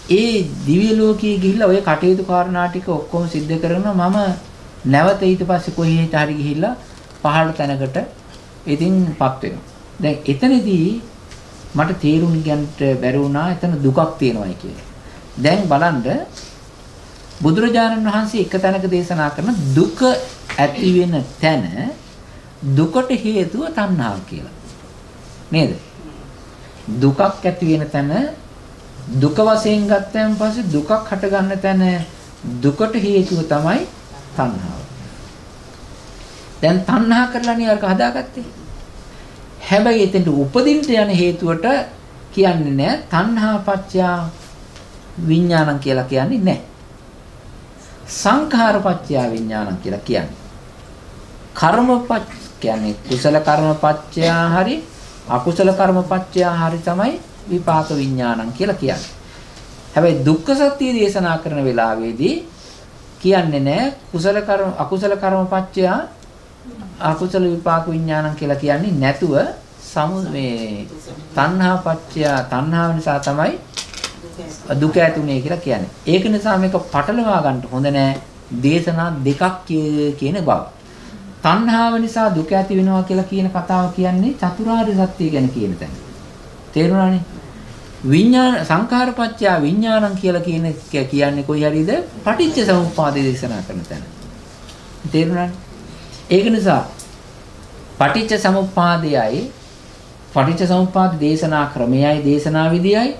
Speaker 1: ඒ දිව්‍ය ලෝකයේ ගිහිල්ලා ඔය කටයුතු කාරණා ටික ඔක්කොම සිද්ධ කරනවා. මම නැවත ඊට පස්සේ කොහේට හරි ගිහිල්ලා පහළ තැනකට ඉතින්පත් වෙනවා. දැන් එතනදී මට තේරුම් ගන්නට බැරි වුණා එතන දුකක් තියෙනවායි කියලා. දැන් බලන්න බුදුරජාණන් වහන්සේ එක තැනක දේශනා කරන දුක ඇති වෙන තැන දුකට හේතුව තණ්හාව කියලා. නේද? දුකක් ඇති වෙන තැන දුක වශයෙන් ගත්තයන් පස්සේ දුකක් හට ගන්න තැන දුකට හේතුව තමයි තණ්හාව. දැන් තණ්හා කරලානේ අරක හදාගත්තේ. හැබැයි එතෙන්ට උපදින්න යන හේතුවට කියන්නේ නැහැ තණ්හා පත්‍ය විඥානං කියලා කියන්නේ නැහැ. සංඛාර පත්‍ය විඥානං කියලා කියන්නේ. කර්මපත් කියන්නේ කුසල කර්මපත්‍ය හරි අකුසල කර්මපත්‍ය හරි තමයි විපාක විඥානං කියලා කියන්නේ. හැබැයි දුක්ඛ සත්‍ය දේශනා කරන වෙලාවේදී කියන්නේ නැහැ කුසල කර්ම අකුසල කර්මපත්‍ය අකුසල විපාක විඥානං කියලා කියන්නේ නැතුව මේ තණ්හා පත්‍ය තණ්හාව නිසා තමයි දුක ඇතිුනේ කියලා කියන්නේ. ඒක නිසා මේක පටලවා ගන්න හොඳ නෑ. දේශනා දෙකක් කියන බව. තණ්හාව නිසා දුක ඇති වෙනවා කියලා කියන කතාව කියන්නේ චතුරාර්ය සත්‍ය ගැන කියන තැන. තේරුණානේ? විඥාන සංඛාරපත්‍ය විඥානං කියලා කියන්නේ කොයි හරිද? පටිච්ච සමුප්පාදේ දේශනා කරන තැන. තේරුණානේ? ඒක නිසා පටිච්ච සමුප්පාදයයි පටිච්ච සමුප්පාද දේශනා ක්‍රමයයි දේශනා විදියයි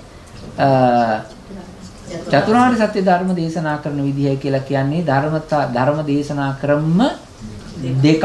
Speaker 1: චතුරාර්ය සත්‍ය ධර්ම දේශනා කරන විදියයි කියලා කියන්නේ ධර්ම දේශනා ක්‍රම දෙකක්.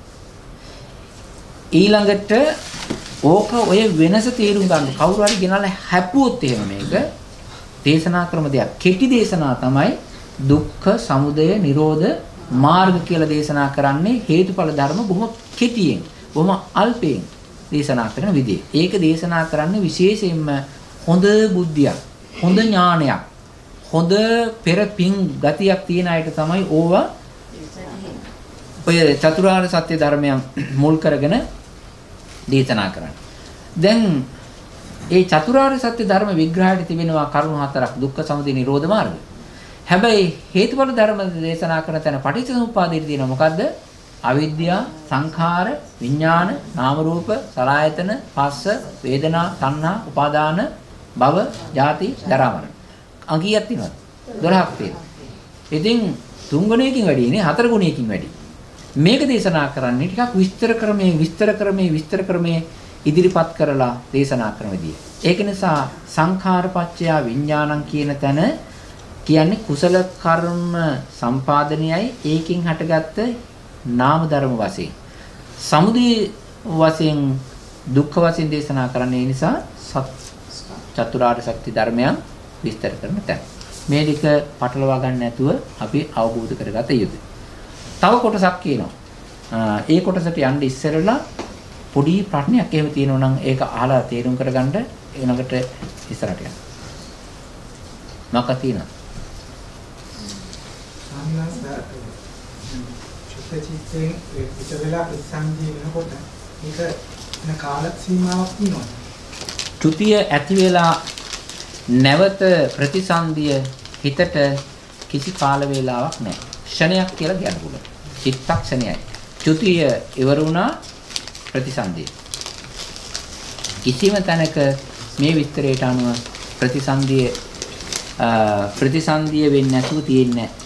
Speaker 1: ඊළඟට ඕක ඔය වෙනස තේරුම් ගන්න කවුරු හරි ගෙනල්ලා හැපුවොත් එහෙම මේක දේශනා ක්‍රම දෙයක්. කෙටි දේශනා තමයි දුක්ඛ සමුදය නිරෝධ මාර්ග කියලා දේශනා කරන්නේ හේතුඵල ධර්ම බොහොම කෙටියෙන් බොහොම අල්පයෙන් දේශනා කරන විදිය. ඒක දේශනා කරන්නේ විශේෂයෙන්ම හොඳ බුද්ධියක්, හොඳ ඥානයක්, හොඳ පෙර පිං ගතියක් තියෙන අයට තමයි ඕවා ඔය චතුරාර්ය සත්‍ය ධර්මයන් මුල් කරගෙන දේශනා කරන්නේ. දැන් ඒ චතුරාර්ය සත්‍ය ධර්ම විග්‍රහයට තිබෙනවා කරුණු හතරක් දුක්ඛ සමුදය නිරෝධ මාර්ග. හැබැයි හේතුඵල ධර්ම දේශනා කරන තැන පටිච්චසමුප්පාදයේ තියෙනවා මොකද්ද? අවිද්‍යාව, සංඛාර, විඥාන, නාම රූප, සලආයතන, පස්ස, වේදනා, තණ්හා, උපාදාන, භව, ජාති, ජරා මරණ. අංගියක් තියෙනවා. 12ක් තියෙනවා. ඉතින් 3 ගුණයකින් වැඩිනේ 4 ගුණයකින් වැඩි. මේක දේශනා කරන්නේ ටිකක් විස්තර ක්‍රමයේ ඉදිරිපත් කරලා දේශනා කරන විදිය. ඒක නිසා සංඛාරපච්චය විඥානං කියන තැන කියන්නේ කුසල කර්ම සම්පාදනයයි ඒකින් හටගත්ත නාම ධර්ම වශයෙන්. සමුදය වශයෙන් දුක්ඛ වශයෙන් දේශනා කරන්නේ නිසා චතුරාර්ය සත්‍ය ධර්මයන් විස්තර කරන තැන. මේ දෙක පටලවා ගන්න නැතුව අපි අවබෝධ කරගත යුතුයි. තව කොටසක් කියනවා. ඒ කොටසට යන්න ඉස්සෙල්ලා පොඩි ප්‍රශ්නයක් එහෙම තියෙනවා නම් ඒක අහලා තේරුම් කරගන්න ඊළඟට ඉස්සරහට යන්න. මොකක්ද තියෙනවද?
Speaker 2: චිත්තයෙන් පිටවෙලා ප්‍රතිසන්දිය වෙනකොට මේක වෙන කාල සීමාවක් තියෙනවා.
Speaker 1: චුතිය ඇති වෙලා නැවත ප්‍රතිසන්දිය හිතට කිසි කාල වේලාවක් නැහැ. ක්ෂණයක් කියලා කියන්න පුළුවන්. චිත්තක්ෂණයයි. චුතිය ඉවර වුණා ප්‍රතිසන්දිය. කිසිම තැනක මේ විස්තරයට අනුව ප්‍රතිසන්දිය වෙන්නේ නැතුව තියෙන්නේ නැහැ.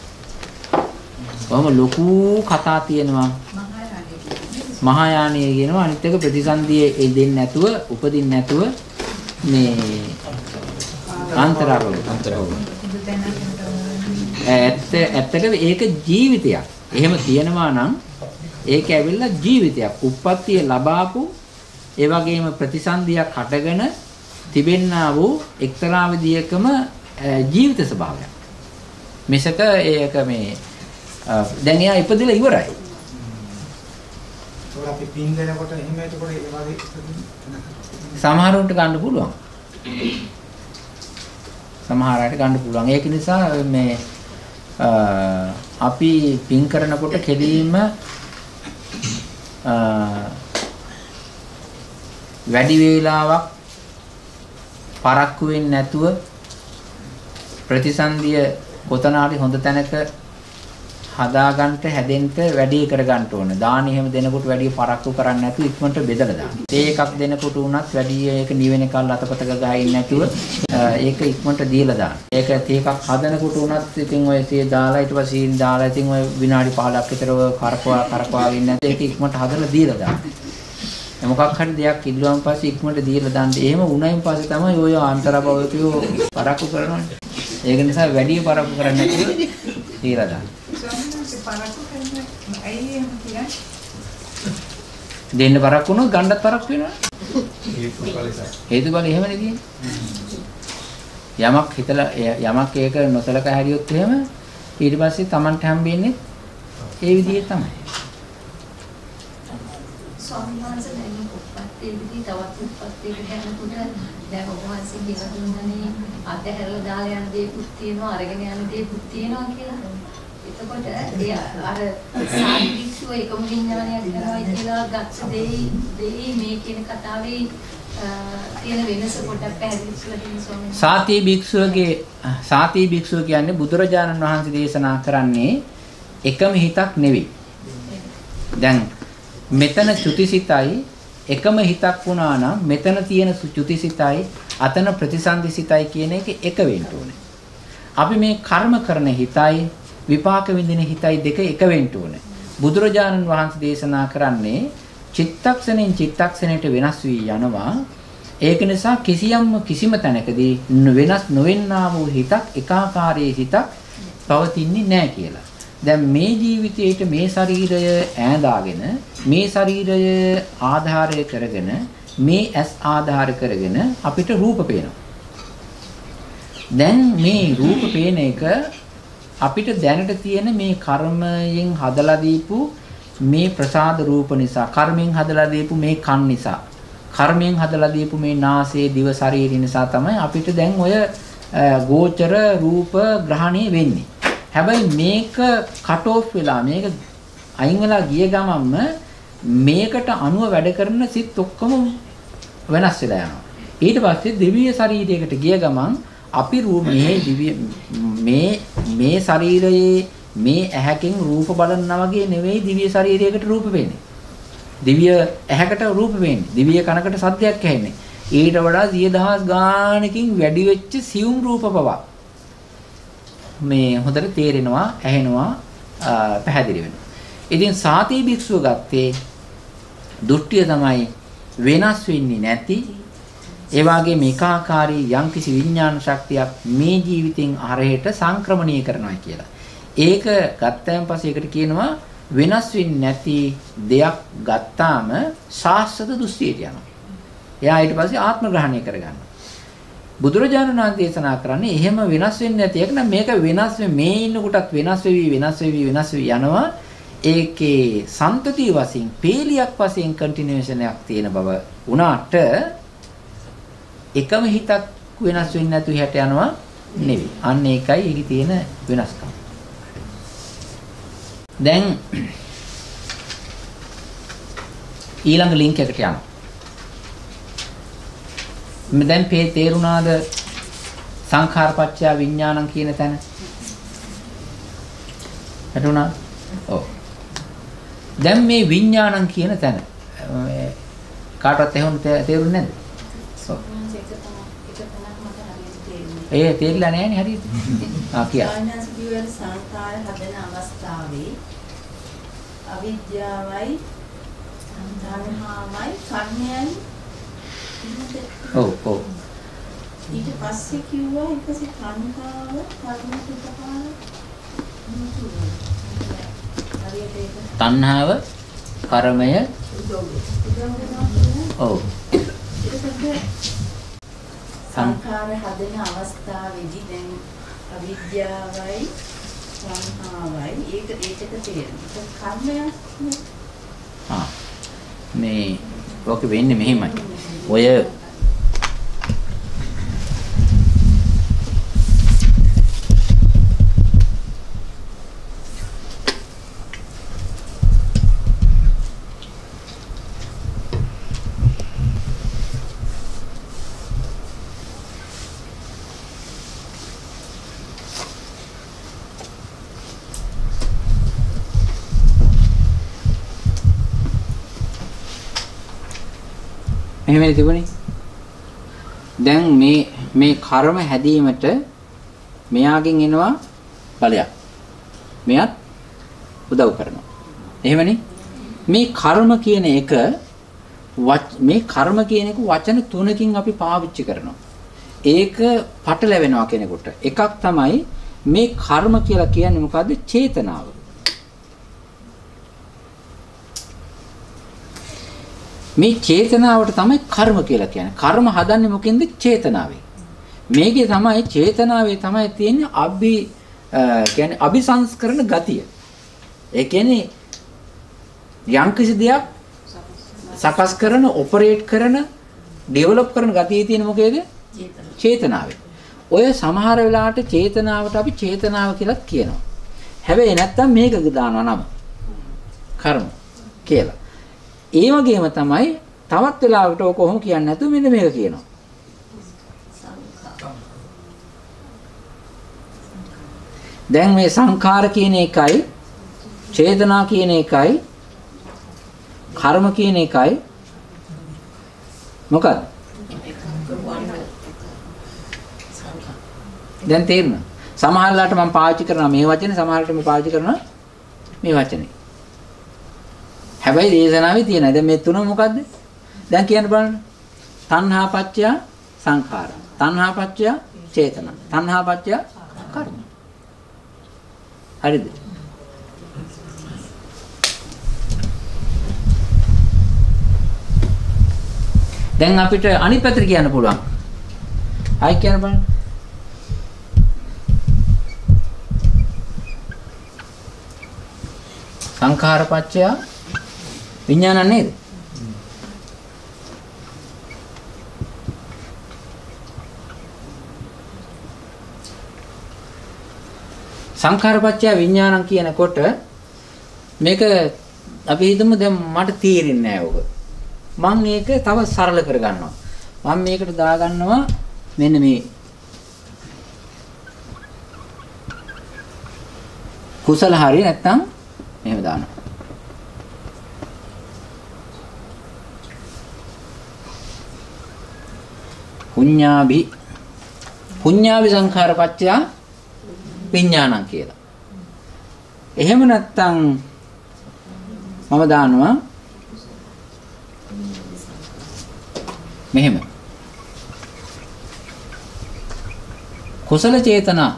Speaker 1: ඔහොම ලොකු කතා තියෙනවා. මහායානීය කියනවා අනිත් එක ප්‍රතිසන්දියේ දෙන්නේ නැතුව උපදින්නේ නැතුව මේ අන්තරාරෝග ඇත්තටම ඒක ජීවිතයක්. එහෙම තියෙනවා නම් ඒක ඇවිල්ලා ජීවිතයක්. උප්පත්තිය ලබාපු ඒ වගේම ප්‍රතිසන්දියක් හටගෙන තිබෙන්නා වූ එක්තරා විදියකම ජීවිත ස්වභාවයක්. මිසක ඒක මේ දැන් එයා ඉපදෙලා ඉවරයි.
Speaker 2: ඒක අපි පින් දෙනකොට එහෙම එතකොට ඒ වගේ
Speaker 1: සමහරවිට ගන්න පුළුවන්. සමහර අයට ගන්න පුළුවන්. ඒක නිසා මේ අපි පින් කරනකොට කෙලින්ම වැඩි වේලාවක් පරක්කු වෙන්නේ නැතුව ප්‍රතිසන්දිය කොතනාරි හොඳ තැනක හදාගන්න හැදෙන්න වැඩි කරගන්න ඕන. දාන එහෙම දෙනකොට වැඩි පරක්කු කරන්නේ නැතුව ඉක්මනට බෙදලා දාන්න. තේ එකක් දෙනකොට උනත් වැඩි ඒක නිවෙනකල් අතපත ගහින් නැතුව ඒක ඉක්මනට දීලා දාන්න. ඒක තේ එකක් හදනකොට උනත් ඉතින් ඔය තේ දාලා ඊට පස්සේ සීනි දාලා ඉතින් ඔය විනාඩි 15ක් විතර කරකවා ඉන්නේ නැත්නම් ඒක ඉක්මනට හදලා දීලා දාන්න. මොකක් හරි දෙයක් ඉල්ලුවාන් පස්සේ ඉක්මනට දීලා දාන්න. එහෙම වුණයින් පස්සේ තමයි ඔය ආන්තරභෞතිකව පරක්කු කරනවනේ. ඒක නිසා වැඩි පරක්කු කරන්නේ නැතුව දීලා දාන්න. දෙන්න පරක් වුණොත් ගණ්ඩත් පරක් වෙනවා. හේතුඵල එහෙමනේ තියෙන්නේ. යමක් හිතලා යමක් ඒක නොසලකා හැරියොත් එහෙම ඊට පස්සේ Tamanට හම්බෙන්නේ ඒ විදිහේ තමයි.
Speaker 3: ස්වාමීන් වහන්සේ දැන් උපත්ති තවත් උපත්තියකට යනකොට දැන් ඔබ වහන්සේ කියලා දුන්නනේ අතහැරලා දාලා යන දේකුත් තියෙනවා අරගෙන යන දේකුත් තියෙනවා කියලා. එතකොට ඒ අර සාධික්ෂුව එකම විඥානයක් කරනවා කියලා ගත්ත දෙයි මේ කියන කතාවේ තියෙන වෙනස පොඩ්ඩක් පැහැදිලි කරලා දෙන්න ස්වාමීන් වහන්සේ. සාති භික්ෂුව කියන්නේ බුදුරජාණන් වහන්සේ දේශනා කරන්නේ එකම හිතක් නෙවෙයි. දැන් මෙතන චුතිසිතයි එකම හිතක් වුණා නම් මෙතන තියෙන චුතිසිතයි අතන ප්‍රතිසන්දිසිතයි කියන එක වෙන්න ඕනේ. අපි මේ කර්ම කරන හිතයි විපාක විඳින හිතයි දෙක එක වෙන්න ඕනේ. බුදුරජාණන් වහන්සේ දේශනා කරන්නේ චිත්තක්ෂණෙන් චිත්තක්ෂණයට වෙනස් වී යනවා. ඒක නිසා කිසිම තැනකදී වෙනස් නොවෙන්නා වූ හිතක් එකාකාරී හිතක් පවතින්නේ නැහැ කියලා. දැන් මේ ජීවිතයේට මේ ශරීරය ඈඳාගෙන මේ ශරීරය ආධාරය කරගෙන මේ ඇස් ආධාර කරගෙන අපිට රූප පේනවා. දැන් මේ රූප පේන එක අපිට දැනට තියෙන මේ කර්මයෙන් හදලා දීපු මේ ප්‍රසාද රූප නිසා, කර්මයෙන් හදලා දීපු මේ කන් නිසා, කර්මයෙන් හදලා දීපු මේ නාසය දිව ශරීරය නිසා තමයි අපිට දැන් ඔය ගෝචර රූප ග්‍රහණය වෙන්නේ. හැබැයි මේක කට් ඔෆ් වෙලා මේක අයින් වෙලා ගිය ගමන්ම මේකට අනුව වැඩ කරන සිත් ඔක්කොම වෙනස් වෙලා යනවා. ඊට පස්සේ දිව්‍ය ශරීරයකට ගිය ගමන් අපි මේ ශරීරයේ මේ ඇහැකින් රූප බලනවා වගේ නෙවෙයි දිව්‍ය ශරීරයකට රූප වෙන්නේ. දිව්‍ය ඇහැකට රූප වෙන්නේ. දිව්‍ය කනකට සද්දයක් ඇහෙන්නේ. ඊට වඩා 10000 ගානකින් වැඩි වෙච්ච සියුම් රූප පවා මේ හොඳට තේරෙනවා, ඇහෙනවා, පැහැදිලි වෙනවා. ඉතින් සාති භික්ෂුව ගත්තේ දෘෂ්ටිය තමයි වෙනස් වෙන්නේ නැති. ඒ වගේම ඒකාකාරී යම්කිසි විඥාන ශක්තියක් මේ ජීවිතෙන් අරහෙට සංක්‍රමණය කරනවා කියලා. ඒක ගත්තයන් පස්සේ ඒකට කියනවා වෙනස් වෙන්නේ නැති දෙයක් ගත්තාම සාස්වත දෘෂ්ටියට යනවා. එයා ඊට පස්සේ ආත්ම ග්‍රහණය කරගන්නවා. බුදුරජාණන් වහන්සේ දේශනා කරන්නේ එහෙම වෙනස් වෙන්නේ නැති එක නම් මේක වෙනස් මේ ඉන්න කොටත් වෙනස් වෙවි යනවා. ඒකේ සම්තතිය වශයෙන් පේලියක් වශයෙන් කන්ටිනියුේෂන් එකක් තියෙන බව උනාට එකම හිතක් වෙනස් වෙන්නේ නැතු හැට යනවා නෙවෙයි. අන්න ඒකයි ඒකේ තියෙන වෙනස්කම. දැන් ඊළඟ ලින්ක් එකට යනවා. දැන් තේරුණාද සංඛාරපච්චය විඥානං කියන තැන? හටුණා? ඔව්. දැන් මේ විඥානං කියන තැන කාටවත් එහෙම තේරුන්නේ නැද්ද? ඔව්. ඒ තේරිලා නැහැනේ හරියට. කියා.
Speaker 4: සංඛාර හදන අවස්ථාවේ අවිද්‍යාවයි තණ්හාවයි කර්මයයි
Speaker 1: ඔව්.
Speaker 4: ඊට පස්සේ කිව්වා ඊපස්සේ තණ්හාව කර්මයට උපකාර
Speaker 1: තණ්හාව කර්මය ඔව්
Speaker 4: සංඛාර හදන අවස්ථාවේදී දැන් අවිද්‍යාවයි තණ්හාවයි ඒකට තේරෙනවා කර්මයක්
Speaker 1: මේ ඔක වෙන්නේ මෙහෙමයි. ඔය මෙහෙමනේ තිබුණේ. දැන් මේ කර්ම හැදීමට මෙයාගෙන් එනවා බලයක්. මෙයත් උදව් කරනවා. එහෙමනේ. මේ කර්ම කියන එක වචන තුනකින් අපි පාවිච්චි කරනවා. ඒක පටලැවෙනවා කෙනෙකුට. එකක් තමයි මේ කර්ම කියලා කියන්නේ මොකද්ද? චේතනාව. මේ චේතනාවට තමයි කර්ම කියලා කියන්නේ. කර්ම හදන්නේ මොකෙන්ද? චේතනාවෙන්. මේකේ තමයි චේතනාවේ තමයි තියෙන්නේ අபிසංස්කරණ ගතිය. ඒ කියන්නේ යම්කිසි දෙයක් සකස් කරන, ඔපරේට් කරන, ඩෙවලොප් කරන ගතිය තියෙන මොකේද? චේතනාවේ. ඔය සමහර වෙලාවට චේතනාවට අපි චේතනාව කියලා කියනවා. හැබැයි නැත්තම් මේක දානවා නම. කර්ම කියලා. ඒ වගේම තමයි තවත් වෙලාවකට ඔක කොහොම කියන්නේ නැතුව මෙන්න මේක කියනවා. දැන් මේ සංඛාර කියන එකයි චේතනා කියන එකයි කර්ම කියන එකයි මොකක්ද? දැන් තේරෙනවද? සමහරලාට මම පාවිච්චි කරනවා මේ වචනේ, සමහරලාට මම පාවිච්චි කරනවා මේ වචනේ. හැබැයි දේශනාවේ තියෙනවා. දැන් මේ තුන මොකද්ද? දැන් කියන්න බලන්න. තණ්හා පත්‍ය සංඛාර. තණ්හා පත්‍ය චේතනා. තණ්හා පත්‍ය කර්ම. හරිද? දැන් අපිට අනිත් පැත්තට කියන්න පුළුවන්. ආයි කියන්න බලන්න. සංඛාර පත්‍ය විඥාන නේද? සංඛාර පත්‍ය විඥානං කියනකොට මේක අපි හිතමු දැන් මට තේරෙන්නේ නැහැ ඔක. මම මේක තව සරල කරගන්නවා. මම මේකට දාගන්නවා මෙන්න මේ කුසල හරිය නැත්තම් එහෙම දානවා. පුඤ්ඤාභි සංඛාර පත්‍ය විඥානං කියලා. එහෙම නැත්තම් මම දානවා මෙහෙම. කුසල චේතනා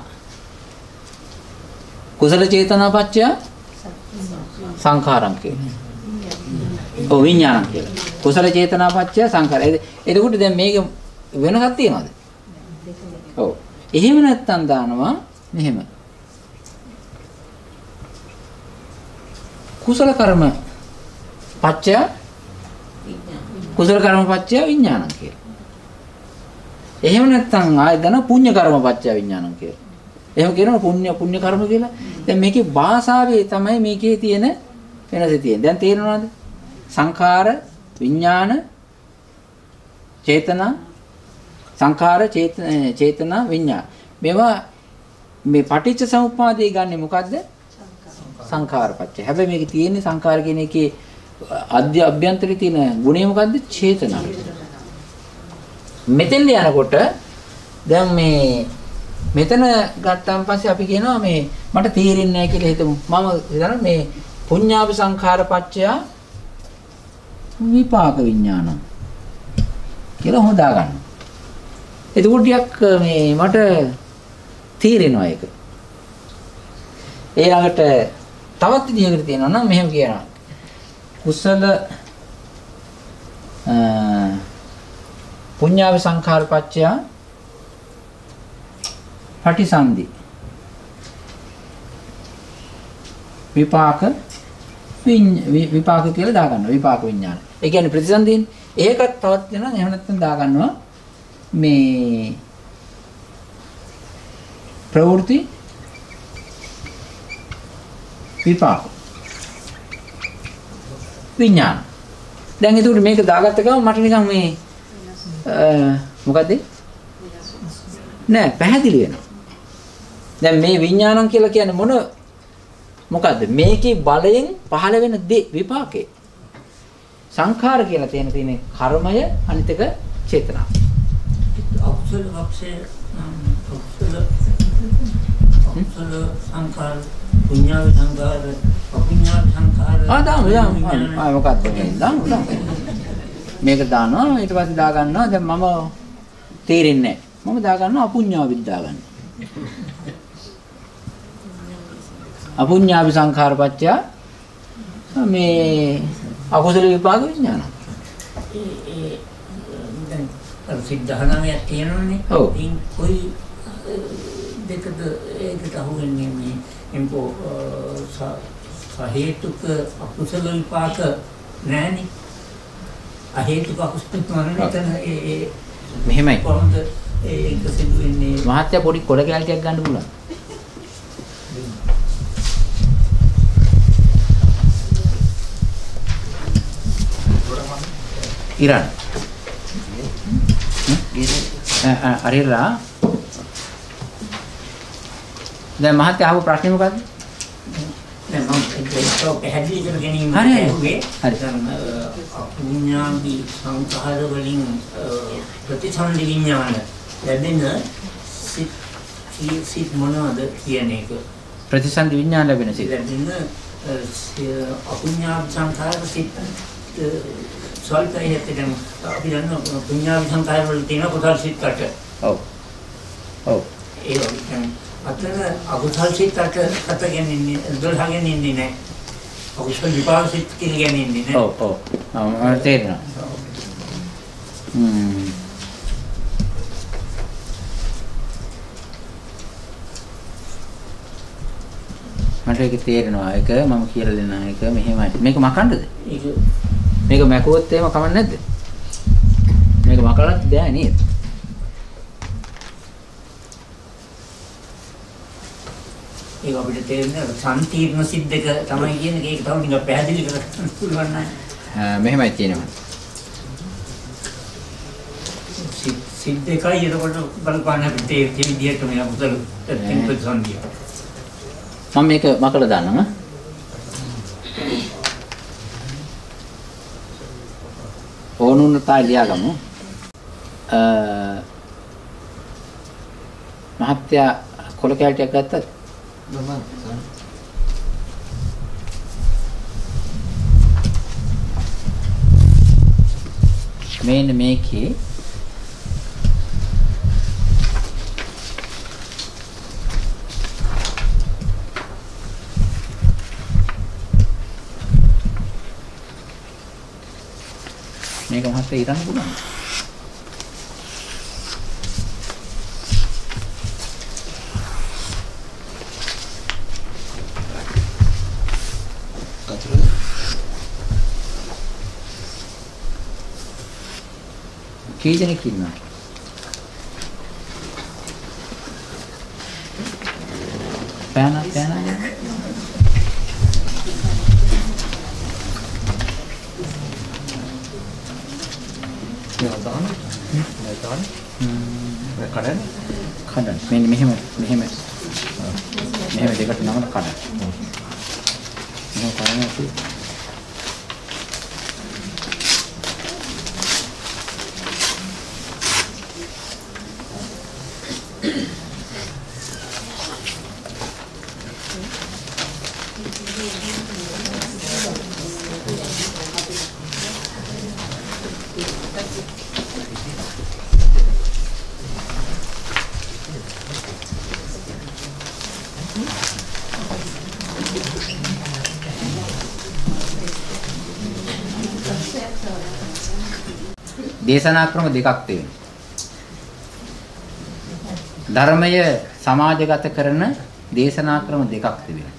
Speaker 1: පත්‍ය සංඛාරම් කියලා. ඔව් විඥානං කියලා. කුසල චේතනා පත්‍ය සංඛාර. එතකොට දැන් මේක වෙනසක් තියනවද? ඔව්. එහෙම නැත්තම් දානවා මෙහෙම. කුසල කර්ම පත්‍ය විඥානං කියලා. එහෙම නැත්තම් ආයෙ දන පුඤ්ඤ කර්ම පත්‍ය විඥානං කියලා. එහෙම කියනවා පුණ්‍ය කර්ම කියලා. දැන් මේකේ භාෂාවේ තමයි මේකේ තියෙන වෙනස තියෙන්නේ. දැන් තේරෙනවද? සංඛාර, විඥාන, චේතනා, සංඛාර, චේතනා, විඥාන. මේවා මේ පටිච්ච සමුප්පාදේ ගන්නෙ මොකද්ද? සංඛාර පත්‍ය. හැබැයි මේකේ තියෙන්නේ සංඛාර කියන එකේ අභ්‍යන්තරේ තියෙන ගුණය මොකද්ද? චේතනා. මෙතෙන් යනකොට දැන් මේ මෙතන ගත්තාන් පස්සේ අපි කියනවා මේ මට තේරෙන්නේ නැහැ කියලා හිතමු. මම හිතනවා මේ පුඤ්ඤාභි සංඛාර පත්‍ය විපාක විඥානං කියලා හොදා ගන්න. එතකොට ටිකක් මේ මට තේරෙනවා ඒක. ඊළඟට තවත් විදිහකට තියෙනවා නම් මෙහෙම කියනවා. කුසල පුඤ්ඤාභි සංඛාර පත්‍ය පටිසන්ධි විපාක කියලා දාගන්නවා. විපාක විඥාන. ඒ කියන්නේ ප්‍රතිසන්ධින් ඒකත් තවත් වෙනවා. එහෙම නැත්නම් දාගන්නවා මේ ප්‍රවෘත්ති විපාක විඥාන. දැන් ඒකට මේක දාගත්ත ගමන් මට නිකන් මේ මොකද්ද? නෑ පැහැදිලි වෙනවා. දැන් මේ විඥානං කියලා කියන්නේ මොකද්ද? මේකේ බලයෙන් පහළ වෙන දේ විපාකේ. සංඛාර කියලා තියෙන කර්මය අනිත් එක චේතනාව.
Speaker 5: අකුසල වක්ෂේ අකුසල සංඛාර පුඤ්ඤාවි සංඛාර අපුඤ්ඤාවි සංඛාර
Speaker 1: දාමු මොකක්ද දාමු මේක දානවා ඊට පස්සේ දා ගන්නවා දැන් මම තේරෙන්නේ නැහැ මම දා ගන්නවා අපුඤ්ඤාවි දා ගන්නවා අපුඤ්ඤාවි සංඛාර පත්‍ය මේ අකුසල විපාක විඥාන
Speaker 5: දැන් අර සිද්ධානමයක් තියෙනවනේ ඉතින් කොයි දෙකද ඒකට අහුවෙන්නේ මේ එම්පෝ සහේතුක අකුසල විපාක නැහැනේ අහේතුක අකුසල නැතන ඒ
Speaker 1: මෙහෙමයි
Speaker 5: කොහොමද ඒක සිදු වෙන්නේ
Speaker 1: මහත්ය පොඩි කොළ කැලටියක් ගන්න පුළුවන් ඉරන් අරිලා දැන් මහත්ය අහපු ප්‍රශ්නේ මොකද්ද
Speaker 5: දැන් මම ඒක පැහැදිලි කර ගැනීම
Speaker 1: හරි
Speaker 5: අපුඤ්ඤාවි සංඛාර වලින් ප්‍රතිසන්දි විඥාන ලැබෙන සිත් මොනවද කියන එක
Speaker 1: ප්‍රතිසන්දි විඥාන ලැබෙන සිත්
Speaker 5: ලැබෙන අපුඤ්ඤාවි සංඛාර සිත් සල්පයත් දැන් අපි දන්නවා පුඤ්ඤාවි සංඛාර වල තියෙන කුසල් සිත් 8
Speaker 1: ඔව්
Speaker 5: ඒ වගේ අතන අකුසල් සිත් 8 ගැනීම 12 ගැනීම නෑ අකුසල විපාක සිත් ගැනීම නෑ
Speaker 1: ඔව් මම තේරෙනවා මට ඒක තේරෙනවා ඒක මම කියලා දෙන්නම් ඒක මෙහෙමයි මේක මකන්නද මේක මැකුවොත් එහෙම කමක් නැද්ද මේක මකලත් බෑ නේද
Speaker 5: ඒක අපිට තේරෙන්නේ සංකීර්ණ සිද්දක තමයි කියන්නේ ඒක තව ටිකක් පැහැදිලි කරගන්න පුළුවන් නෑ
Speaker 1: මෙහෙමයි තියෙනවා
Speaker 5: සිද්දකයි එතකොට බලපාන අපිට ඒ විදිහට මේ අකුසල ප්‍රතිසන්දිය
Speaker 1: මම මේක මකලා දාන්නම් ඕනුන්න තායි ලියාගමු මහත්ය කොළ කැලටියක් ගත්තද මේන්න මේකේ මේක මහත්ය ඉරන්න පුළුවන් කී දෙනෙක් ඉන්නවා පෑන කඩන්න මෙන්න මෙහෙම දෙකට නමන කඩන්න මෙහෙම කරන්නේ දේශනා ක්‍රම දෙකක් තියෙනවා. ධර්මය සමාජගත කරන දේශනා ක්‍රම දෙකක් තිබෙනවා.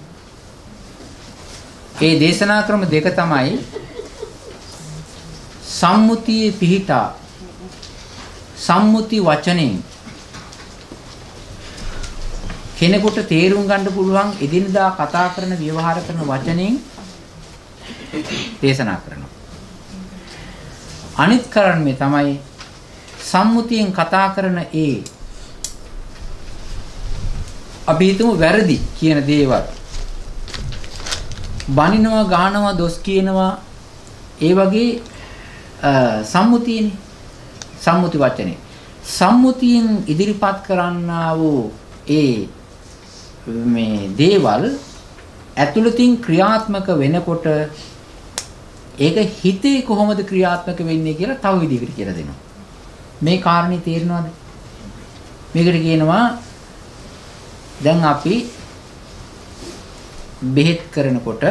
Speaker 1: ඒ දේශනා ක්‍රම දෙක තමයි සම්මුතියේ පිහිටා සම්මුති වචනෙන් කෙනෙකුට තේරුම් ගන්න පුළුවන් එදිනදා කතා කරන ව්‍යවහාර කරන වචනෙන් දේශනා කරනවා. අනිත් කරන්නේ තමයි සම්මුතියෙන් කතා කරන ඒ අපි හිතමු වැරදි කියන දේවල් බනිනවා ගහනවා දොස් කියනවා ඒ වගේ සම්මුතියනේ. සම්මුති වචනේ. සම්මුතියෙන් ඉදිරිපත් කරන්නා වූ ඒ මේ දේවල් ඇතුළතින් ක්‍රියාත්මක වෙනකොට ඒක හිතේ කොහොමද ක්‍රියාත්මක වෙන්නේ කියලා තව විදිහකට කියලා දෙනවා. මේ කාරණේ තේරෙනවද? මේකට කියනවා දැන් අපි බෙහෙත් කරනකොට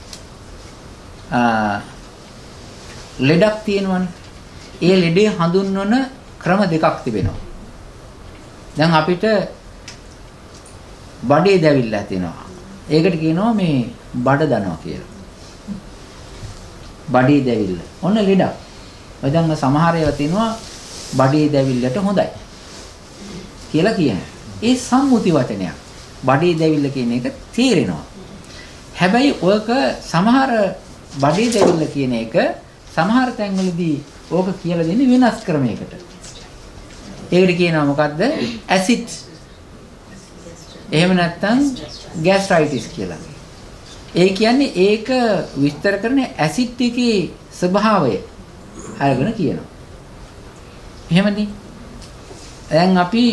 Speaker 1: ලෙඩක් තියෙනවනේ. ඒ ලෙඩේ හඳුන්වන ක්‍රම දෙකක් තිබෙනවා. දැන් අපිට බඩේ දැවිල්ල තියෙනවා. ඒකට කියනවා මේ බඩ දනවා කියලා. බඩේ දැවිල්ල. ඔන්න ලෙඩක්. ඔය දැන් සමහර ඒවා තියෙනවා බඩේ දැවිල්ලට හොඳයි කියලා කියනවා. ඒ සම්මුති වචනයක්. බඩේ දැවිල්ල කියන එක තේරෙනවා. හැබැයි ඔයක සමහර බඩේ දැවිල්ල කියන එක සමහර තැන්වලදී ඕක කියලා දෙන්නේ වෙනස් ක්‍රමයකට. ඒකට කියනවා මොකද්ද? ඇසිඩ්. එහෙම නැත්නම් ગેස්ට්‍රයිටිස් කියලා. ඒ කියන්නේ ඒක විස්තර කරන ඇසිඩ් එකේ ස්වභාවය අරගෙන කියනවා. එහෙමනේ. දැන් අපි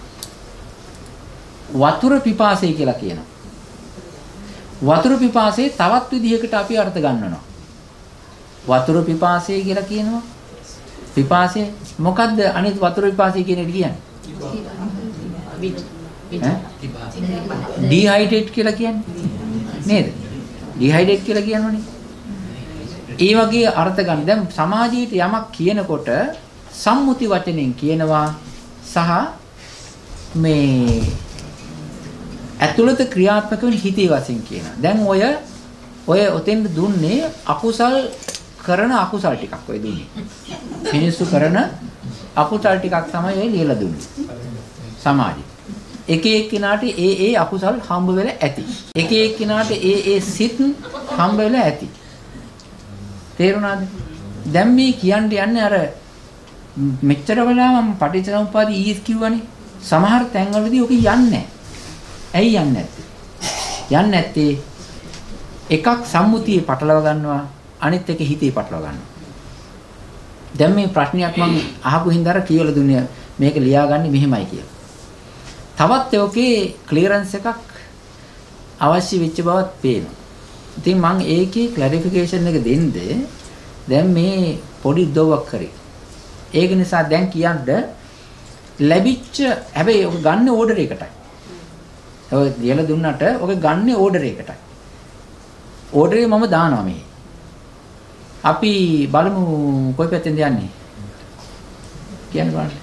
Speaker 1: වතුර පිපාසය කියලා කියනවා. වතුර පිපාසයේ තවත් විදිහකට අපි අර්ථ ගන්නවා. වතුර පිපාසය කියලා කියනවා. පිපාසය මොකද්ද අනිත් වතුර පිපාසය කියන එක කියන්නේ? ඩිහයිඩ්‍රේට් කියලා කියන්නේ නේද? ඩිහයිඩ්‍රේට් කියලා කියනවනේ. ඒ වගේ අර්ථ ගන්න. දැන් සමාජීයට යමක් කියනකොට සම්මුති වචනෙන් කියනවා සහ මේ ඇතුළත ක්‍රියාත්මක වෙන හිතේ වශයෙන් කියනවා. දැන් ඔය ඔතෙන් දුන්නේ අකුසල් කරන අකුසල් ටිකක් ඔය දුන්නේ. මිනිස්සු කරන අකුසල් ටිකක් තමයි ඔය ලියලා දුන්නේ. සමාජෙ. එක එක්කිනාට ඒ අකුසල් හම්බ වෙලා ඇති. එක එක්කිනාට ඒ සිත් හම්බ වෙලා ඇති. තේරුණාද? දැන් මේ කියන්න යන්නේ අර මෙච්චර වෙලා මම පටිච්චසමුප්පාද ඊස් කිව්වනේ. සමහර තැන්වලදී ඔක යන්නේ නැහැ. ඇයි යන්නේ නැත්තේ? යන්නේ නැත්තේ එකක් සම්මුතියේ පටලව ගන්නවා අනිත් එක හිතේ පටලව ගන්නවා. දැන් මේ ප්‍රශ්නයක් මම අහපු හින්දා අර කියලා දුන්නේ මේක ලියාගන්නේ මෙහෙමයි කියලා. තවත් ඔකේ ක්ලියරන්ස් එකක් අවශ්‍ය වෙච්ච බවත් පේනවා. ඉතින් මම ඒකේ ක්ලැරිෆිකේෂන් එක දෙන්නේ දැන් මේ පොඩි දොවක් කරේ. ඒක නිසා දැන් කියන්න ලැබිච්ච හැබැයි ඔක ගන්න ඕඩර් එකටයි. ඔය ලියලා දුන්නට ඔක ගන්න ඕඩර් එකටයි. ඕඩරේ මම දානවා මේ. අපි බලමු කොයි පැත්තෙන්ද යන්නේ? කියන්න බලන්න.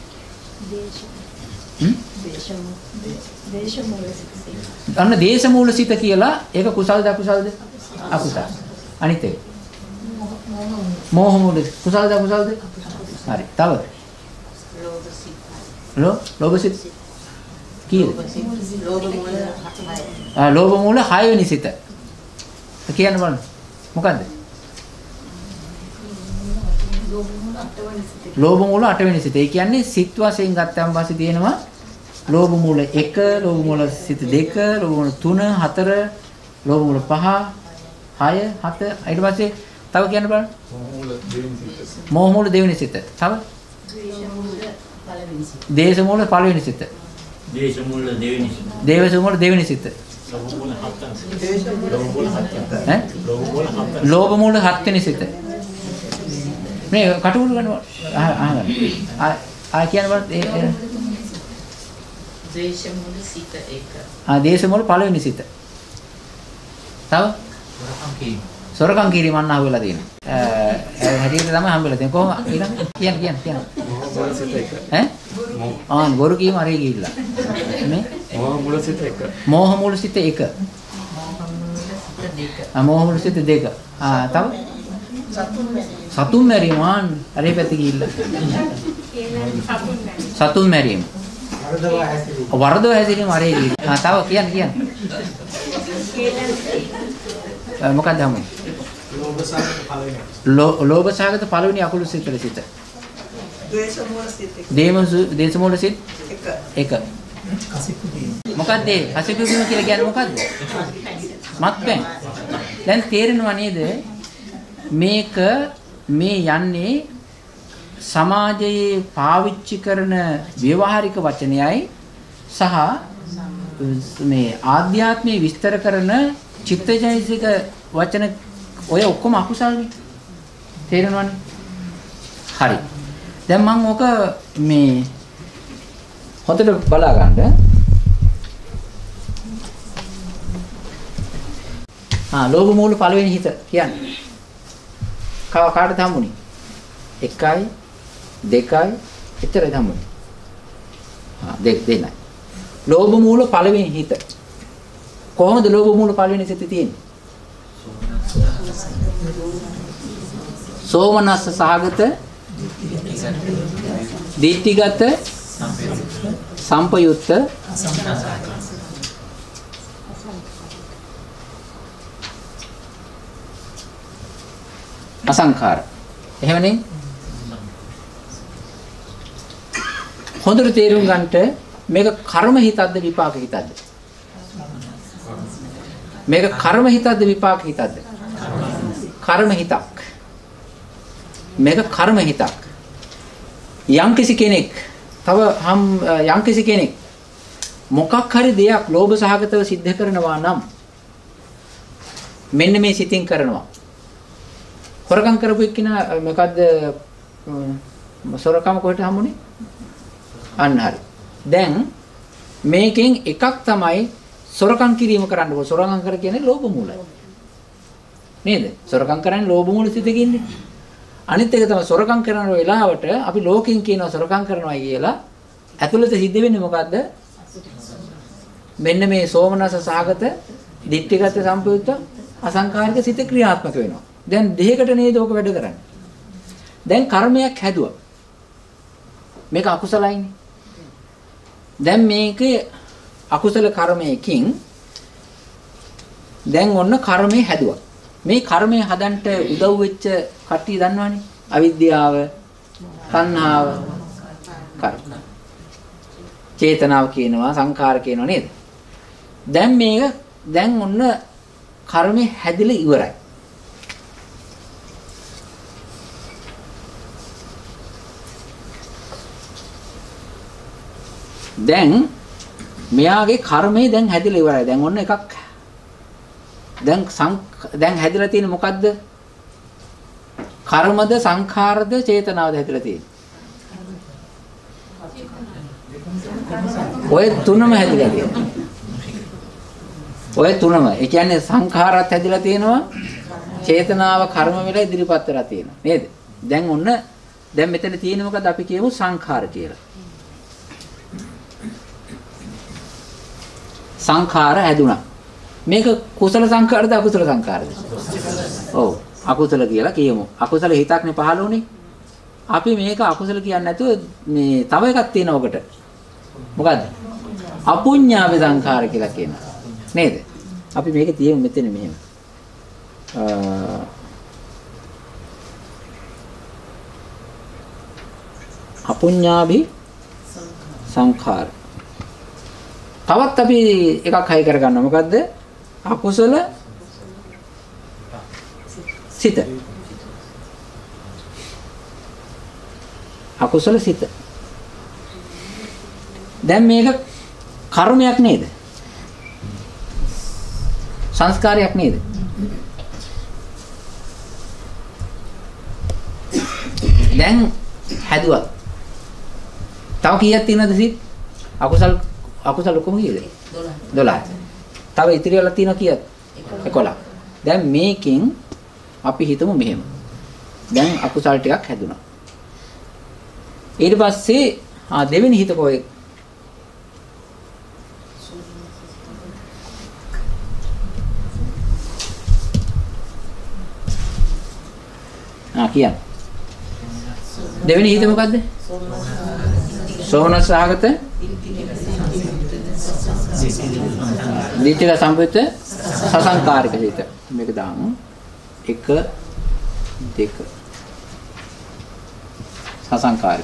Speaker 1: අන්න දේශමූල සිත කියලා ඒක කුසල්ද අකුසල්ද? අකුසල්. අනිත් එක. මෝහ මූල කුසල්ද අකුසල්ද? හරි. තව. ලෝභ සිත. කීයද? ලෝභ මූල 6 වෙනි සිත. කියන්න බලන්න. මොකද්ද? ලෝභ මූල 8 වෙනි සිත. ඒ කියන්නේ සිත් වශයෙන් ගත්තම පස්සේ තියෙනවා ලෝභ මූල 1, ලෝභ මූල සිත 2, ලෝභ මූල 3, 4, ලෝභ මූල 5, 6, 7. ඊට පස්සේ තව කියන්න බලන්න. මෝහ මූල දෙවෙනි සිත. තව? දේශ මූල පළවෙනි සිත.
Speaker 5: දේශ මූල දෙවෙනි සිත.
Speaker 1: දේශ මූල දෙවෙනි සිත. ලෝභ මූල 7 වෙනි සිත. මේ කටුකුරු ගන්න අහගන්න. කියන්න බලන්න.
Speaker 4: ද්වේෂ මූල සිත 1.
Speaker 1: දේශ මූල පළවෙනි සිත. තව? සොරකම් කිරීම අන්න අහුවෙලා තියෙනවා. හැටියට තමයි හම්බෙලා තියෙන්නේ. කොහොම ඊළඟ කියන්න. බොරු කීම හරි ගිහිල්ලා. මේ මෝහ මූල සිත 1. මෝහ මූල සිත 1. මෝහ මූල සිත 2. තව? සතුන් මැරීම අරේ පැත්තේ ගිහිල්ලා. සතුන් මැරීම. වරදව හැසිරීම අරේ ගිහිල්ලා. තව කියන්න. මොකක්ද හමුනේ? ලෝභ සහගත පළවෙනි අකුළු සිතේ සිත. දේශ මූල සිත 1. මොකක්ද ඒ? අසිකුබීම කියලා කියන්නේ මොකක්ද? මත්පැන්. දැන් තේරෙනව නේද? මේක මේ යන්නේ සමාජයේ පාවිච්චි කරන ව්‍යවහාරික වචනයයි සහ මේ ආධ්‍යාත්මයේ විස්තර කරන චිත්තචෛතසික වචන ඔය ඔක්කොම අකුසල්නේ. තේරෙනවනේ? හරි. දැන් මම ඔක මේ හොඳට බලා ගන්න. ලෝභ මූල පළවෙනි හිත කියන්නේ. කාටද හම්බුනේ? 1යි 2යි එතරම් හම්බුනේ. දෙන්නයි. ලෝභ මූල පළවෙනි හිත. කොහොමද ලෝභ මූල පළවෙනි හිත තියෙන්නේ? සෝමනස්ස සහගත දිට්ඨිගත සම්පයුත්ත අසංඛාර. එහෙමනේ. හොඳට තේරුම් ගන්නට මේක කර්ම හිතක්ද විපාක හිතක්ද? මේක කර්ම හිතක්ද විපාක හිතක්ද? කර්ම හිතක්. මේක කර්ම හිතක්. යම්කිසි කෙනෙක් යම්කිසි කෙනෙක් මොකක් හරි දෙයක් ලෝභ සහගතව සිද්ධ කරනවා නම් මෙන්න මේ සිතින් කරනවා. හොරකම් කරපු එක්කිනා මොකද්ද සොරකම කොහෙට හම්බුනේ? අන්න හරි. දැන් මේකෙන් එකක් තමයි සොරකම් කිරීම කරන්න ඕන. සොරකම් කර කියන්නේ ලෝභ මූලයි. නේද? සොරකම් කරන්නේ ලෝභ මූල සිතකින්නේ. අනිත් එක තමයි සොරකම් කරන වෙලාවට අපි ලෝකෙන් කියනවා සොරකම් කරනවා කියලා. ඇතුළත සිද්ධ වෙන්නේ මොකද්ද? මෙන්න මේ සෝමනස සහගත දිට්ඨිගත සම්පයුක්ත අසංකාරික සිත ක්‍රියාත්මක වෙනවා. දැන් දෙයකට නේද ඕක වැඩ කරන්නේ. දැන් කර්මයක් හැදුවා. මේක අකුසලයිනේ. දැන් මේකේ අකුසල කර්මයකින් දැන් ඔන්න කර්මය හැදුවා. මේ කර්මය හදන්න උදව් වෙච්ච කට්ටිය දන්නවනේ. අවිද්‍යාව, තණ්හාව, කර්ම. චේතනාව කියනවා, සංඛාර කියනවා නේද? දැන් ඔන්න කර්මය හැදිලා ඉවරයි. දැන් මෙයාගේ කර්මය දැන් හැදිලා ඉවරයි. දැන් ඔන්න එකක් දැන් හැදිලා තියෙන මොකද්ද? කර්මද සංඛාරද චේතනාවද හැදිලා තියෙන්නේ? ඔය තුනම හැදිලා තියෙනවා. ඔය තුනම. ඒ කියන්නේ සංඛාරات හැදිලා තියෙනවා. චේතනාව කර්ම වෙලා ඉදිරිපත් වෙලා තියෙනවා. නේද? දැන් මෙතන තියෙන්නේ මොකද්ද? අපි කියමු සංඛාර කියලා. සංඛාර හැදුනා. මේක කුසල සංඛාරද අකුසල සංඛාරද? ඔව් අකුසල කියලා කියමු. අකුසල හිතක්නේ පහළ වුනේ. අපි මේක අකුසල කියන්නේ නැතුව මේ තව එකක් තියෙනවා ඔකට. මොකද්ද? අපුඤ්ඤාවේ සංඛාර කියලා කියනවා. නේද? අපි මේක තියමු මෙතන මෙහෙම. අපුඤ්ඤාභි සංඛාර. තවත් අපි එකක් හයි කරගන්නවා. මොකද්ද? අකුසල සිත. අකුසල සිත. දැන් මේක කර්මයක් නේද? සංස්කාරයක් නේද? දැන් හැදුවා. තව කීයක් තියෙනවද සිත්? අකුසල කොහොම කීයද? 12. තව ඉතිරි වෙලා තියෙනවා කීයද? 11. දැන් මේකෙන් අපි හිතමු මෙහෙම. දැන් අකුසල් ටිකක් හැදුනා. ඊට පස්සේ දෙවෙනි හිත කොහෙද? කියන්න. දෙවෙනි හිත මොකද්ද? සෝමනස් සහගත දිට්ඨික සම්පූර්ණ සසංකාරික හිත. මේක දාමු. 1 2 සසංකාරික.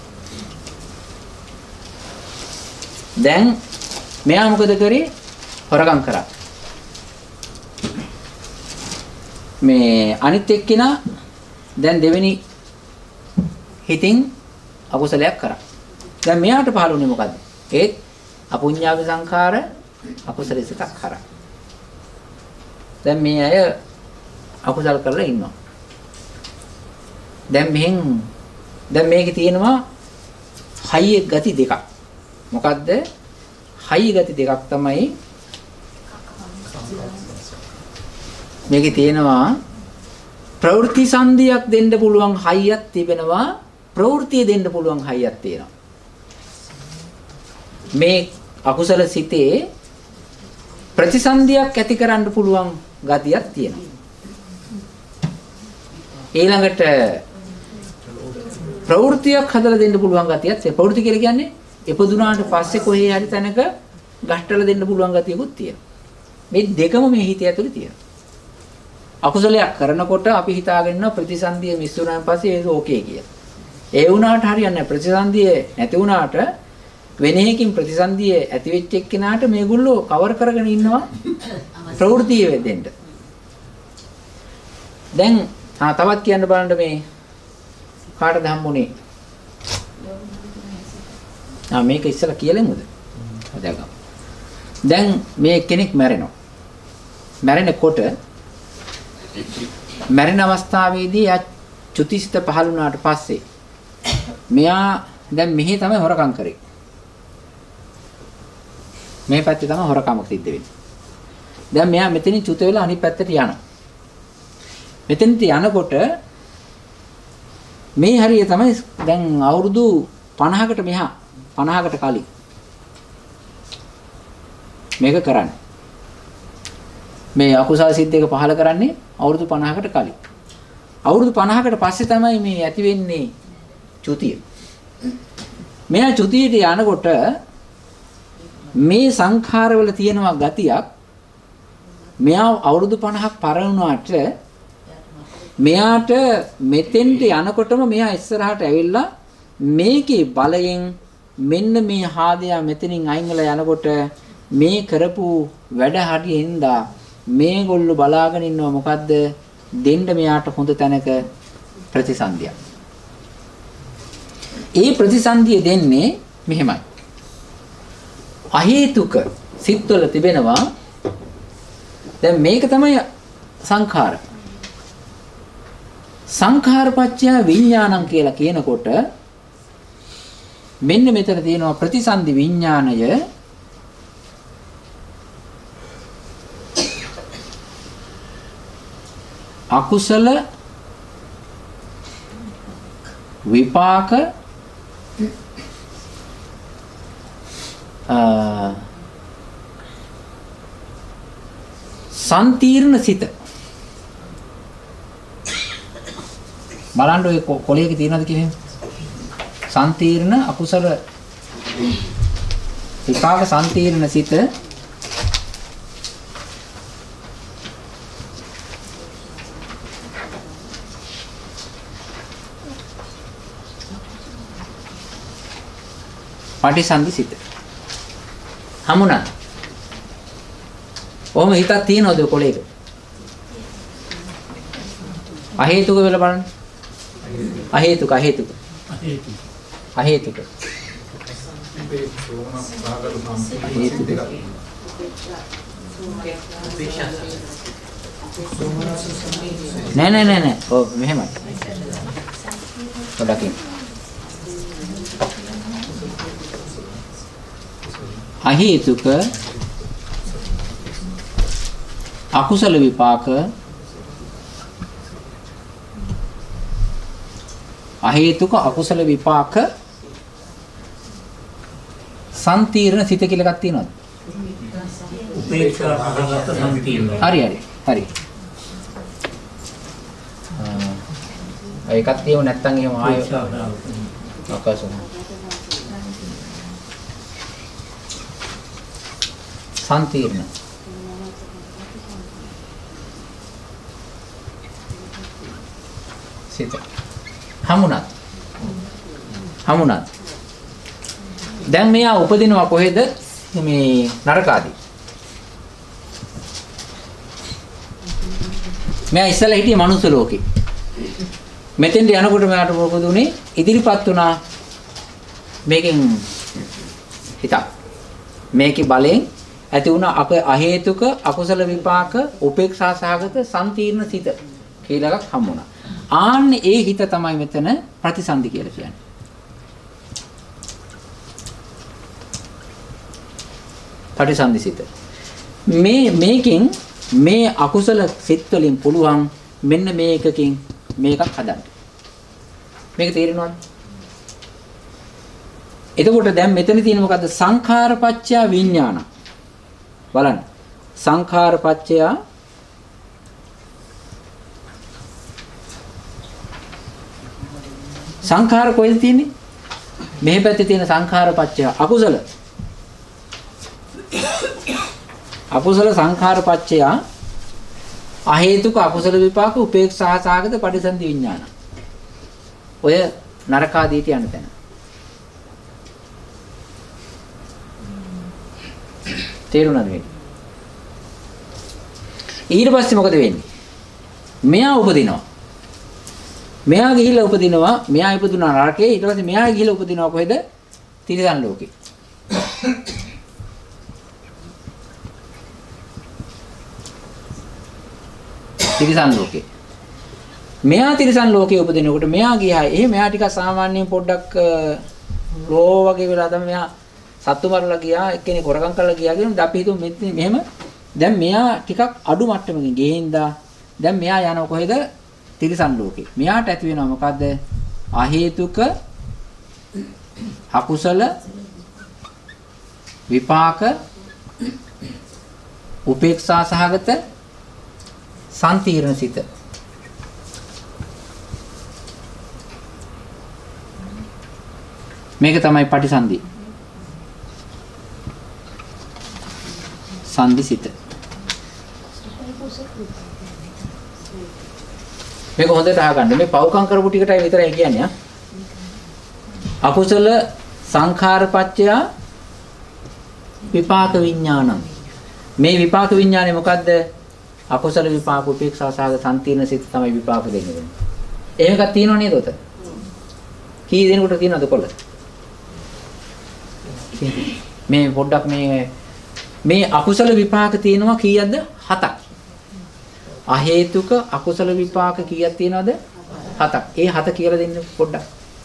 Speaker 1: දැන් මෙයා මොකද කරේ? හොරකම් කරා. මේ අනිත් එක්කිනා දැන් දෙවෙනි හිතින් අකුසලයක් කරා. දැන් මෙයාට පහළුනේ මොකද්ද? ඒත් අපුඤ්ඤාවි සංඛාර අකුසල සිතක් කරා. දැන් මේ අය අකුසල් කරලා ඉන්නවා. දැන් මේකේ තියෙනවා හයිය ගති දෙකක්. මොකද්ද? හයිය ගති දෙකක් තමයි මේකේ තියෙනවා. ප්‍රවෘත්ති සංදියක් දෙන්න පුළුවන් හයියක් තිබෙනවා. ප්‍රවෘත්තිය දෙන්න පුළුවන් හයියක් තියෙනවා. මේ අකුසල සිතේ ප්‍රතිසන්දියක් ඇති කරන්න පුළුවන් ගතියක් තියෙනවා. ඊළඟට ප්‍රවෘත්තියක් හදලා දෙන්න පුළුවන් ගතියක් තියෙනවා. ප්‍රවෘත්ති කියලා කියන්නේ ඉපදුනාට පස්සේ කොහේ හරි තැනක ගහටලා දෙන්න පුළුවන් ගතියකුත් තියෙනවා. මේ දෙකම මේ හිතේ ඇතුලේ තියෙනවා. අකුසලයක් කරනකොට අපි හිතාගෙන ඉන්නවා ප්‍රතිසන්දිය මිස් වුණාන් පස්සේ ඒක ඕකේ කියලා. ඒ වුණාට හරියන්නේ නැහැ. ප්‍රතිසන්දිය නැති වුණාට වෙන එකකින් ප්‍රතිසන්දිය ඇති වෙච්ච එක්කෙනාට මේගොල්ලෝ කවර් කරගෙන ඉන්නවා ප්‍රවෘත්තිය වෙදෙන්න. දැන් තවත් කියන්න බලන්න මේ කාටද හම්බුනේ? මේක ඉස්සලා කියලෙමුද? දැන් මේ කෙනෙක් මැරෙනවා. මැරෙනකොට මැරෙන අවස්ථාවේදී යා චුතිසිත පහළ වුණාට පස්සේ මෙයා දැන් මෙහි තමයි හොරකම් කරේ. මේ පැත්තේ තමයි හොරකම සිද්ධ වෙන්නේ. දැන් මෙයා මෙතනින් චුත වෙලා අනිත් පැත්තට යනවා. මෙතනට යනකොට මේ හරිය තමයි දැන් අවුරුදු 50කට මෙහා 50කට කලින් මේක කරන්නේ. මේ අකුසල සිද්ද එක පහල කරන්නේ අවුරුදු 50කට කලින්. අවුරුදු 50කට පස්සේ තමයි මේ ඇති වෙන්නේ චුතිය. මෙයා චුතියට යනකොට මේ සංඛාරවල තියෙනවා ගතියක්. මෙයා අවුරුදු 50ක් පරණ වුණාට මෙයාට මෙතෙන්ට යනකොටම මෙයා ඉස්සරහට ඇවිල්ලා මේකේ බලයෙන් මෙන්න මේ හාදයා මෙතනින් අයින් වෙලා යනකොට මේ කරපු වැඩ හරියෙන්දා මේගොල්ලෝ බලාගෙන ඉන්නවා මොකද්ද දෙන්න මෙයාට හොඳ තැනක ප්‍රතිසන්දියක්. ඒ ප්‍රතිසන්දිය දෙන්නේ මෙහෙමයි. අහේතුක සිත්වල තිබෙනවා. දැන් මේක තමයි සංඛාර. සංඛාරපච්චය විඥානං කියලා කියනකොට මෙන්න මෙතන තියෙනවා ප්‍රතිසන්දි විඥාණය අකුසල විපාක සම්තිර්ණ සිත බලන්න ඔය කොලයක තියෙනවද කියන්නේ සම්තිර්ණ අකුසල විපාක සම්තිර්ණ සිත පටිසන්ධි සිත හමුණා. ඔහොම හිතක් තියනවද කොලේක? අහේතුක වෙලා බලන්න. අහේතුක අහේතුක අහේතුක නෑ ඔව් මෙහෙමයි පොඩකින් අහේතුක අකුසල විපාක අහේතුක අකුසල විපාක සම්තිර්ණ සිත කියලා එකක් තියෙනවද?
Speaker 5: උපේක්ෂා අරහත සම්තිර්ණ.
Speaker 1: හරි. එකක් තියෙව නැත්තම් එහෙම ආයෙ ආකාශය. සම්තිර්ණ සිත හමුණත් දැන් මෙයා උපදිනවා කොහෙද? මේ නරකාදී. මෙයා ඉස්සෙල්ලා හිටියේ මනුස්ස ලෝකේ. මෙතෙන්ට යනකොට මෙයාට මොකද උනේ? ඉදිරිපත් වුණා මේකෙන් හිතක්. මේකේ බලෙන් ඇති වුණ අහේතුක අකුසල විපාක උපේක්ෂා සහගත සම්තිර්ණ සිත කියලා එකක් හම්බුණා. ආන්න ඒ හිත තමයි මෙතන ප්‍රතිසන්දි කියලා කියන්නේ. ප්‍රතිසන්දි සිත. මේකෙන් මේ අකුසල සිත් වලින් පුළුවන් මෙන්න මේකකින් මේකක් හදන්න. මේක තේරෙනවද? එතකොට දැන් මෙතන තියෙන මොකද්ද? සංඛාරපච්චය විඥාන. බලන්න. සංඛාරපච්චය සංඛාර කොහෙද තියෙන්නේ? මෙහි පැත්තේ තියෙන සංඛාරපච්චය අකුසල. අකුසල සංඛාරපච්චය අහේතුක අකුසල විපාක උපේක්ෂා සහගත පටිසන්ධි විඥාන. ඔය නරකාදීට යන තැන. තේරුණාද මේක? ඊට පස්සේ මොකද වෙන්නේ? මෙයා උපදිනවා. මෙයා ගිහිල්ලා උපදිනවා. මෙයා ඉපදුනා නරකේ. ඊට පස්සේ මෙයා ගිහිල්ලා උපදිනවා කොහෙද? තිරිසන් ලෝකේ. තිරිසන් ලෝකේ. මෙයා තිරිසන් ලෝකේ උපදිනකොට මෙයා ගියා. මෙයා ටිකක් සාමාන්‍යයෙන් පොඩ්ඩක් ලෝ වගේ වෙලා තමයි මෙයා සත්තු මරලා ගියා, එක්කෙනෙක් හොරකම් කරලා ගියා කියනවා. අපි හිතමු මෙහෙම. දැන් මෙයා ටිකක් අඩු මට්ටමකින් ගෙහින්දා දැන් මෙයා යනවා කොහෙද? තිරිසන් ලෝකේ. මෙයාට ඇති වෙනවා මොකද්ද? අහේතුක අකුසල විපාක උපේක්ෂා සහගත සම්තිර්ණ සිත. මේක තමයි පටිසන්ධි. සන්ධිසිත. මේක හොඳට අහගන්න. මේ පව්කම් කරපු ටිකටයි විතරයි කියන්නේ. අකුසල සංඛාරපච්චය විපාක විඥානං. මේ විපාක විඥානේ මොකද්ද? අකුසල විපාක උපේක්ෂා සහගත සම්තිර්ණ සිත තමයි විපාක දෙන්නේ. එහෙම එකක් තියෙනව නේද උත? කී දෙනෙකුට තියෙනවද කොල්ල? මේ පොඩ්ඩක් මේ අකුසල විපාක තියෙනවා කීයක්ද? 7ක්. අහේතුක අකුසල විපාක කීයක් තියෙනවද? 7ක්. ඒ 7 කියලා දෙන්න පොඩ්ඩක්.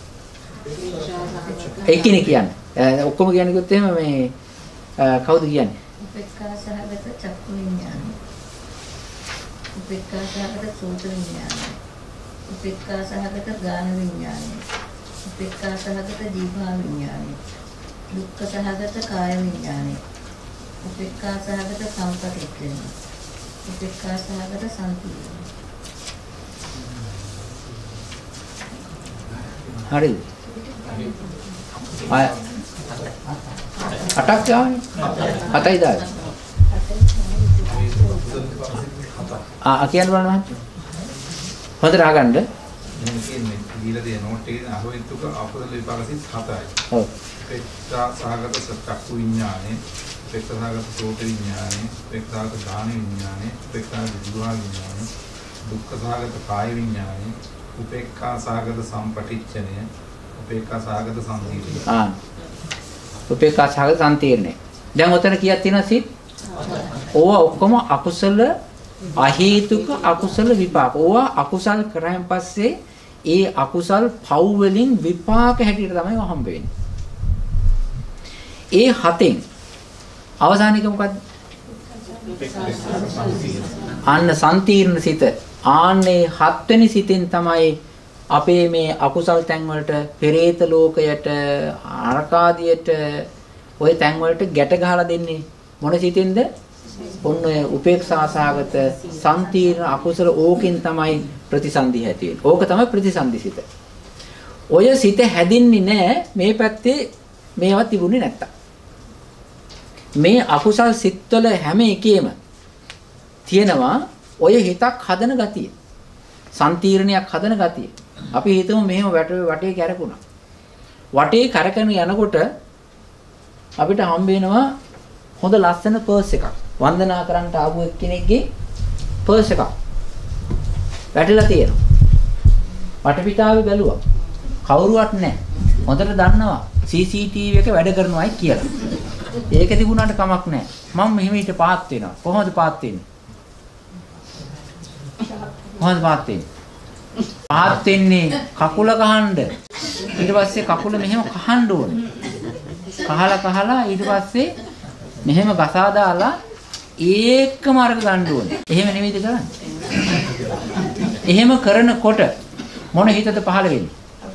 Speaker 1: එක්කිනේ කියන්නේ. ඔක්කොම කියන්නේ කිව්වොත් එහෙම මේ කවුද කියන්නේ?
Speaker 3: උපේක්ඛා සහගත චක්කු විඥානය. උපේක්ඛා සහගත සෝත විඥානය. උපේක්ඛා සහගත ගාන විඥානය. උපේක්ඛා සහගත ජීවා විඥානය. දුක්ඛ සහගත කාය විඥානය. උපේක්ඛා සහගත සංපටිච්ඡේද. උපේක්ඛා සහගත සම්පීඩන.
Speaker 1: හරිද? අය 8ක් ගානේ 7යි දායි. කියන්න බලන්න මහත්තයා. හොඳට අහගන්න.
Speaker 6: මේ කියන්නේ දීලා තියෙන නෝට් එකේ අහුවෙත්තුක අකුසල විපාකසිත 7යි.
Speaker 1: ඔව්.
Speaker 6: උපේක්ෂා සහගත චක්කු විඥානේ, උපේක්ෂා සහගත සෝත විඥානේ, උපේක්ෂා සහගත ගාන විඥානේ, උපේක්ෂා සහගත ජීවා විඥානේ, දුක්ඛ සහගත කාය විඥානේ, උපේක්ඛා සහගත සම්පටිච්ඡනය, උපේක්ඛා සහගත සම්පීඩනය.
Speaker 1: උපේක්ඛා සහගත සම්තිර්ණය. දැන් ඔතන කීයක් තියෙනවද සිත්? ඕවා ඔක්කොම අකුසල අහේතුක අකුසල විපාක. ඕවා අකුසල් කරායින් පස්සේ ඒ අකුසල් පව් වලින් විපාක හැටියට තමයි හම්බ වෙන්නේ. ඒ 7න් අවසාන එක මොකද්ද? අන්න සම්තිර්ණ සිත. ආන්නේ 7 වෙනි සිතෙන් තමයි අපේ මේ අකුසල් තැන් වලට පෙරේත ලෝකයට අරකාදියට ওই තැන් වලට ගැට ගහලා දෙන්නේ මොන සිතෙන්ද? ඔන්න ඔය උපේක්ෂා සහගත සම්තිර්ණ අකුසල ඕකෙන් තමයි ප්‍රතිසන්දි ඇති වෙන්නේ. ඕක තමයි ප්‍රතිසන්දි සිත. ඔය සිත හැදින්නේ නැහැ මේ පැත්තේ මේවා තිබුණේ නැත්තම්. මේ අකුසල් සිත්වල හැම එකේම තියෙනවා ඔය හිතක් හදන ගතිය. සම්තිර්ණයක් හදන ගතිය. අපි හිතමු මෙහෙම වටේ කැරකුණා. වටේ කරකන යනකොට අපිට හම්බ වෙනවා හොඳ ලස්සන පර්ස් එකක්. වන්දනා කරන්න ආපු එක්කෙනෙක්ගේ පර්ස් එකක්. වැටිලා තියෙනවා. වටපිටාවේ බැලුවා. කවුරුවත් නැහැ. හොඳට දන්නවා CCTV එක වැඩ කරනවායි කියලා. ඒක තිබුණාට කමක් නැහැ. මම මෙහෙම ඊට පාත් වෙනවා. කොහොමද පාත් වෙන්නේ? කොහොමද පාත් වෙන්නේ? පාත් වෙන්නේ කකුල ගහනද. ඊට පස්සේ කකුල මෙහෙම කහන්න ඕනේ. කහලා ඊට පස්සේ මෙහෙම ගසා දාලා ඒකම අරක ගන්න ඕනේ. එහෙම නෙමෙයිද කරන්නේ? එහෙම කරනකොට මොන හිතද පහළ වෙන්නේ?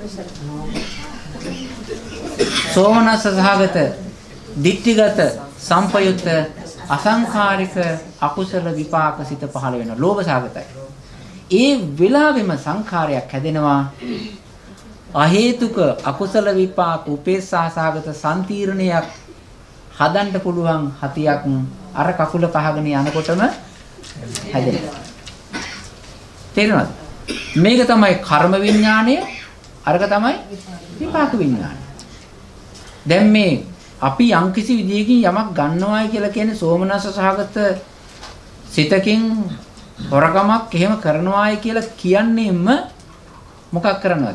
Speaker 1: සෝමනස්ස සහගත, ditthිගත, සම්පයුක්ත, අසංඛාරික අකුසල විපාක සිත පහළ වෙනවා. ලෝභ සහගතයි. ඒ වෙලාවෙම සංඛාරයක් හැදෙනවා. අහේතුක අකුසල විපාක උපේක්ෂා සහගත සම්තිරණයක් හදන්න පුළුවන් හතියක් අර කකුල කහගෙන යනකොටම හැදෙනවා. තේරෙනවද? මේක තමයි කර්ම විඥාණය, අරක තමයි විපාක විඥාණය. දැන් මේ අපි යම්කිසි විදියකින් යමක් ගන්නවායි කියලා කියන්නේ සෝමනස්ස සහගත සිතකින් හොරකමක් එහෙම කරනවායි කියලා කියන්නේම මොකක් කරනවද?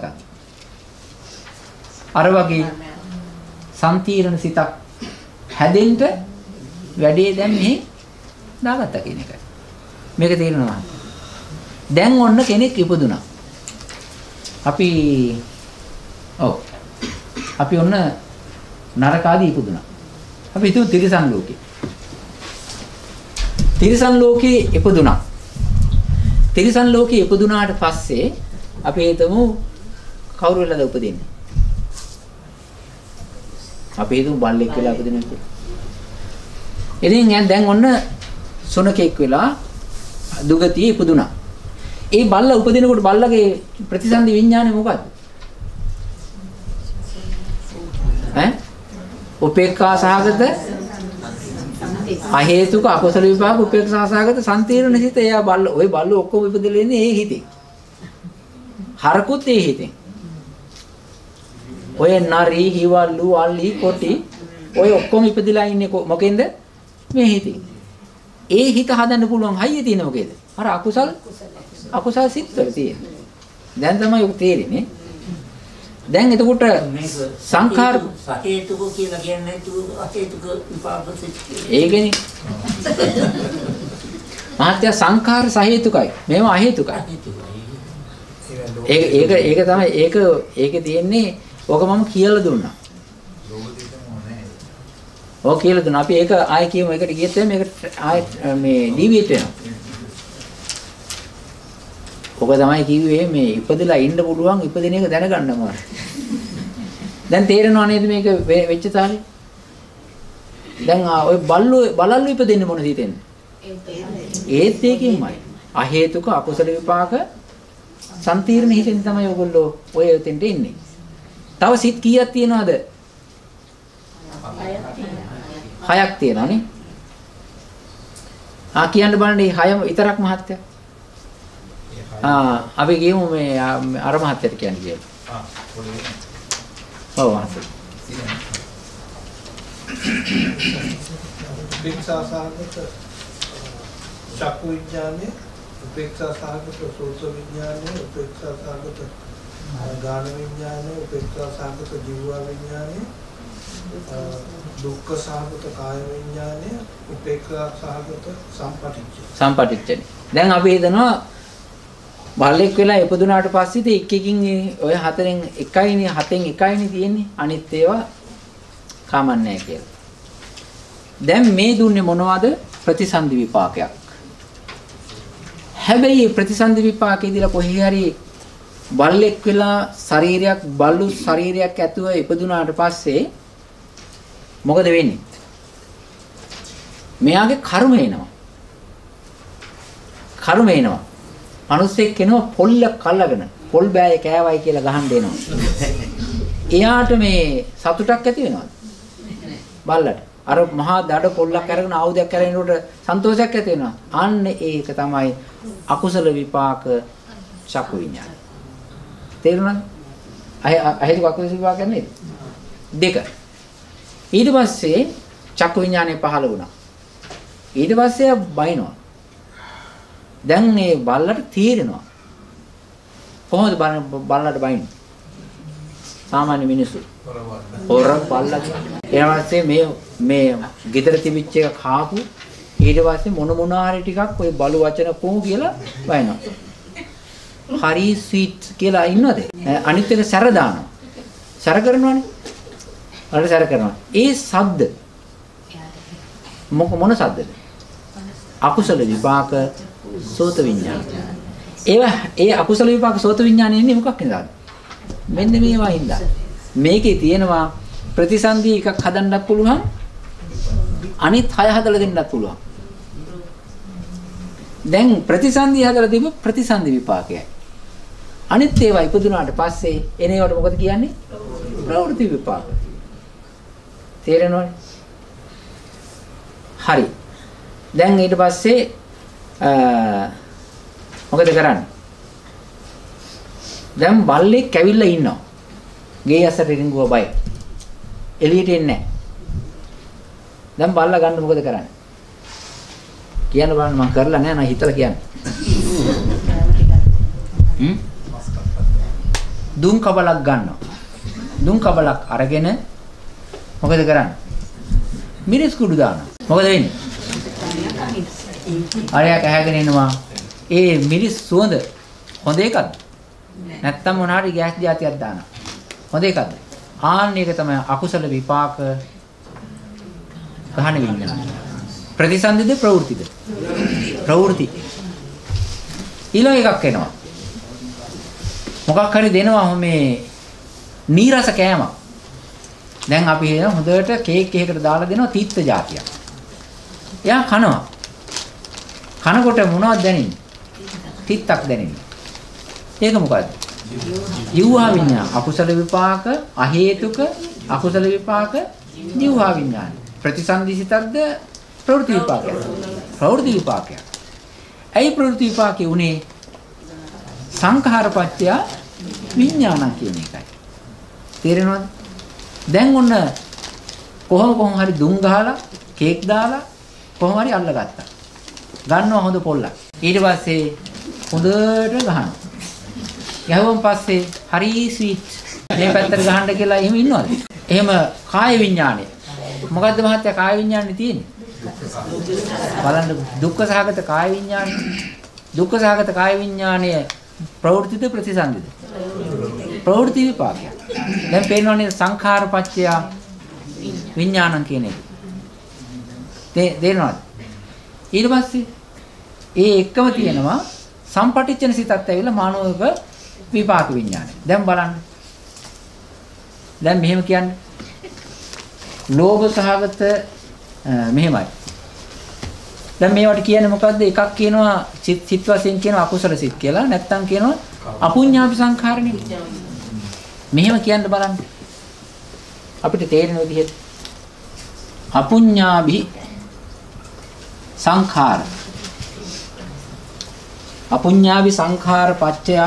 Speaker 1: අර වගේ සම්තිරණ සිතක් හැදෙන්න වැඩේ දැන් මෙහි දාගත්තා කියන එකයි. මේක තේරෙනවා. දැන් ඔන්න කෙනෙක් ඉපදුනා. අපි ඔන්න නරකාදී ඉපදුනා. අපි හිතමු තිරිසන් ලෝකේ. තිරිසන් ලෝකේ ඉපදුනා. තිරිසන් ලෝකේ ඉපදුනාට පස්සේ අපි හිතමු කවුරු වෙලාද උපදින්නේ? අපි හිතමු බල්ලෙක් වෙලා උපදිනවා කියලා. ඉතින් දැන් ඔන්න සොනකෙක් වෙලා දුගතිය ඉපදුනා. ඒ බල්ලා උපදිනකොට බල්ලගේ ප්‍රතිසන්දි විඥානය මොකද්ද? උපේක්ඛා සහගත අහේතුක අකුසල විපාක උපේක්ෂා සහගත සම්තිරණ හිත. එයා ඔය බල්ලෝ ඔක්කොම ඉපදෙලා ඉන්නේ ඒ හිතේ. හරකුත් ඒ හිතෙන්. ඔය නරි හිවල්ලු අල්ලි කොටි ඔය ඔක්කොම ඉපදෙලා ඉන්නේ මොකෙන්ද? මේ හිතේ. ඒ හිත හදන්න පුළුවන් හයිය තියෙන මොකේද? අර අකුසල් සිත්වල තියෙන. දැන් තමයි ඔක තේරෙන්නේ. දැන් එතකොට සංඛාර
Speaker 5: සහේතුක කියලා කියන්නේ අහේතුක විපාක සිත්.
Speaker 1: ඒකනේ. මහත්ය සංඛාර සහේතුකයි. මේවා අහේතුකයි. ඒක තමයි ඒකේ තියෙන්නේ. ඕක මම කියලා දුන්නා. ඔව් කියලා දුන්නා. අපි ඒක ආයෙ කියමු. ඒකට ගියත් මේකට ආයෙ මේ ඩීවියේට් වෙනවා. ඔක තමයි කිව්වේ මේ ඉපදලා ඉන්න පුළුවන් ඉපදින එක දැනගන්නවා. දැන් තේරෙනව නේද මේක වෙච්ච තාලේ? දැන් ඔය බලල්ලු ඉපදෙන්නේ මොන හිතෙන්ද? ඒත් ඒකෙන්මයි. අහේතුක අකුසල විපාක සම්තිරණ හිතෙන් තමයි ඔයගොල්ලෝ ඔය උතෙන්ට ඉන්නේ. තව සිත් කීයක් තියෙනවද? 6ක් තියෙනවානේ. කියන්න බලන්න මේ 6 විතරක් මහත්තයා. අපි කියමු මේ අර මහත්තයට කියන්නේ කියලා. ඔව් මහත්තයා.
Speaker 2: උපේක්ෂා සහගත චක්කු විඥානය, උපේක්ෂා සහගත සෝත විඥානය, උපේක්ෂා සහගත ගාන විඥානය, උපේක්ෂා සහගත ජීව විඥානය, දුක්ඛ සහගත කාය විඥානය, උපේක්ෂා සහගත සම්පටිච්ඡ.
Speaker 1: දැන් අපි හිතනවා බල්ලෙක් වෙලා ඉපදුනාට පස්සේ එකකින් ඔය හතරෙන් එකයිනේ හතෙන් එකයිනේ තියෙන්නේ. අනිත් ඒවා කමන්නේ කියලා. දැන් මේ දුන්නේ මොනවද? ප්‍රතිසන්දි විපාකයක්. හැබැයි ප්‍රතිසන්දි විපාකේ දීලා කොහේ හරි බල්ලෙක් වෙලා ශරීරයක් බල්ලු ශරීරයක් ඇතුව ඉපදුනාට පස්සේ මොකද වෙන්නේ? මෙයාගේ කර්ම එනවා. මිනිස්සෙක් කෙනා පොල්ලක් අල්ලගෙන පොල් බෑය කෑවයි කියලා ගහන් දෙනවා. එයාට මේ සතුටක් ඇති වෙනවද? බල්ලට. අර මහා දඩ පොල්ලක් අරගෙන ආයුධයක් කරගෙනනකොට සන්තෝෂයක් ඇති වෙනවා. අන්න ඒක තමයි අකුසල විපාක චක්කු විඥාන. තේරුණාද? අහේතුක අකුසල විපාක නේද? දෙක. ඊට පස්සේ චක්කු විඥානය පහළ වුණා. ඊට පස්සේ බයිනවා. දැන් මේ බල්ලට තීරෙනවා කොහොමද බල්ලට බයින්නේ? සාමාන්‍ය මිනිස්සු. හොර බල්ලා කියන්නේ. ඊට පස්සේ මේ ගෙදර තිබිච්ච එක කාපු ඊට පස්සේ මොන හරි ටිකක් ওই බලු වචන කොහොම කියලා බයිනවා. හරි ස්වීට් කියලා ඉන්නවද? අනිත් එක සැර දානවා. සැර කරනවනේ. අර සැර කරනවා. ඒ ශබ්ද මොන ශබ්දද? අකුසල විපාක සෝත විඥාන. ඒ අකුසල විපාක සෝත විඥානේ ඉන්නේ මොකක් නිසාද? මෙන්න මේවා හින්දා. මේකේ තියෙනවා ප්‍රතිසන්දි එකක් හදන්නත් පුළුවන්. අනිත් 6 හදලා දෙන්නත් පුළුවන්. දැන් ප්‍රතිසන්දි හදලා තිබ්බ ප්‍රතිසන්දි විපාකයයි. අනිත් ඒවා ඉපදුනාට පස්සේ එන ඒවට මොකද කියන්නේ? ප්‍රවෘත්ති විපාක. තේරෙනවද? හරි. දැන් ඊට පස්සේ මොකද කරන්නේ? දැන් බල්ලෙක් කැවිල්ලා ඉන්නවා. ගේ ඇසට රිංගුව බයි. එළියට එන්නේ නැහැ. දැන් බල්ලා ගන්න මොකද කරන්නේ? කියන්න බලන්න මම කරලා නැහැ නා හිතලා කියන්නේ. දුම් කබලක් ගන්නවා. දුම් කබලක් අරගෙන මොකද කරන්නේ? මිරිස් කුඩු දානවා. මොකද වෙන්නේ? අරයා කහගෙන එනවා. ඒ මිරිස් සුවඳ හොඳ එකක්ද? නැත්තම් මොනාරි ගෑස් జాතියක් දානවා. හොඳ එකක්ද? ආන්න එක තමයි අකුසල විපාක ගහන විඥාන. ප්‍රතිසන්දිද ප්‍රවෘත්තිද? ප්‍රවෘත්ති. ඊළඟ එකක් එනවා. මොකක් හරි දෙනවා මේ නීරස කෑමක්. දැන් අපි හොඳට කේක් එකකට දාලා දෙනවා තීත්ත జాතියක්. එයා කනවා. කනකොට මොනවද දැනෙන්නේ? තිත්තක් දැනෙන්නේ. ඒක මොකද්ද? ජීවහා විඥාන. අකුසල විපාක, අහේතුක අකුසල විපාක, ජීවහා විඥාන. ප්‍රතිසන්දිසිතක්ද ප්‍රවෘත්ති විපාකයක්. ප්‍රවෘත්ති විපාකයක්. ඇයි ප්‍රවෘත්ති විපාකේ උනේ? සංඛාරපත්‍ය විඥාන කියන එකයි. තේරෙනවද? දැන් ඔන්න කොහොම හරි දුම් ගහලා කේක් දාලා කොහොම හරි අල්ලගත්තා. ගන්නවා හොඳ පොල්ලක්. ඊට පස්සේ හොඳට ගහනවා. ගහුවම පස්සේ හරි ස්වීට් මේ පැත්තට ගහන්න කියලා එහෙම ඉන්නවද? එහෙම කාය විඥානය. මොකද්ද මහත්තයා කාය විඥානේ තියෙන්නේ? බලන්න දුක්ඛ සහගත කාය විඥානය. දුක්ඛ සහගත කාය විඥානය ප්‍රවෘත්තිද ප්‍රතිසන්දිද? ප්‍රවෘත්ති විපාකයක්. දැන් පේනවනේ සංඛාරපත්‍ය විඥානං කියන එක. තේරෙනවද? ඊට පස්සේ ඒ එක්කම තියෙනවා සම්පටිච්ඡන සිතත් ඇවිල්ලා මානවික විපාක විඥානය. දැන් බලන්න. දැන් මෙහෙම කියන්නේ. ලෝභ සහගත මෙහෙමයි. දැන් මේවට කියන්නේ මොකද්ද? එකක් කියනවා සිත් වශයෙන් කියනවා අකුසල සිත් කියලා. නැත්තම් කියනවා අපුඤ්ඤාපි සංඛාරණි. මෙහෙම කියන්න බලන්න. අපිට තේරෙන විදිහට අපුඤ්ඤාභි සංඛාර. අපුඤ්ඤාභි සංඛාර පච්චය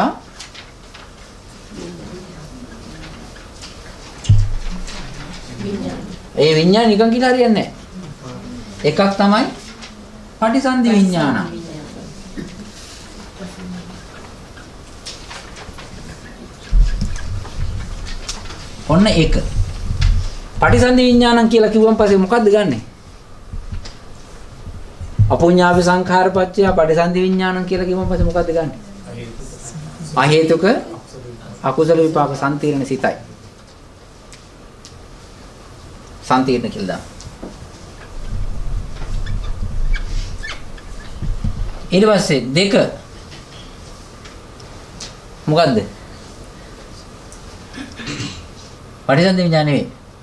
Speaker 1: ඒ විඤ්ඤාණ නිකන් කියලා හරියන්නේ නැහැ. එකක් තමයි පටිසන්ධි විඥාන. ඔන්න ඒක. පටිසන්ධි විඥානං කියලා කිව්වන් පස්සේ මොකද්ද ගන්නෙ? අපුඤ්ඤාපි සංඛාරපච්චය පටිසන්ධි විඥානං කියලා කිව්වන් පස්සේ මොකද්ද ගන්නෙ? අහේතුක අකුසල විපාක සම්තිරණ සිතයි. සම්තිරණ කියලා දාන්න. ඊට පස්සේ දෙක මොකද්ද? පටිසන්ධි විඥාන නෙවෙයි.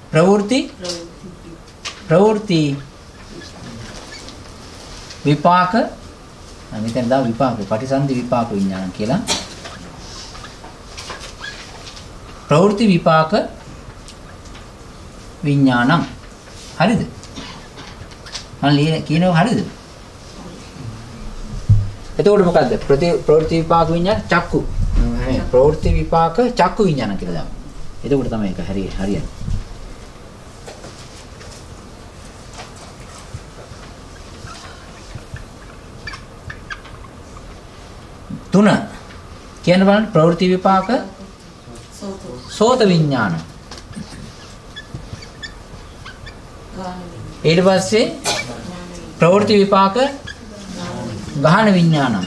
Speaker 1: ප්‍රවෘත්ති විපාක මෙතන දා විපාක පටිසන්ධි විපාක විඥාන කියලා. ප්‍රවෘත්ති විපාක විඥානම් හරිද? මම කියනවා හරිද? එතකොට මොකද්ද? ප්‍රවෘත්ති විපාක විඥාන චක්කු. ප්‍රවෘත්ති විපාක චක්කු විඥාන කියලා දාමු. එතකොට තමයි ඒක හරියන්නේ. තුන කියන්න බලන්න ප්‍රවෘත්ති විපාක සෝත විඥාන. ඊට පස්සේ ප්‍රවෘත්ති විපාක ගහන විඥාන.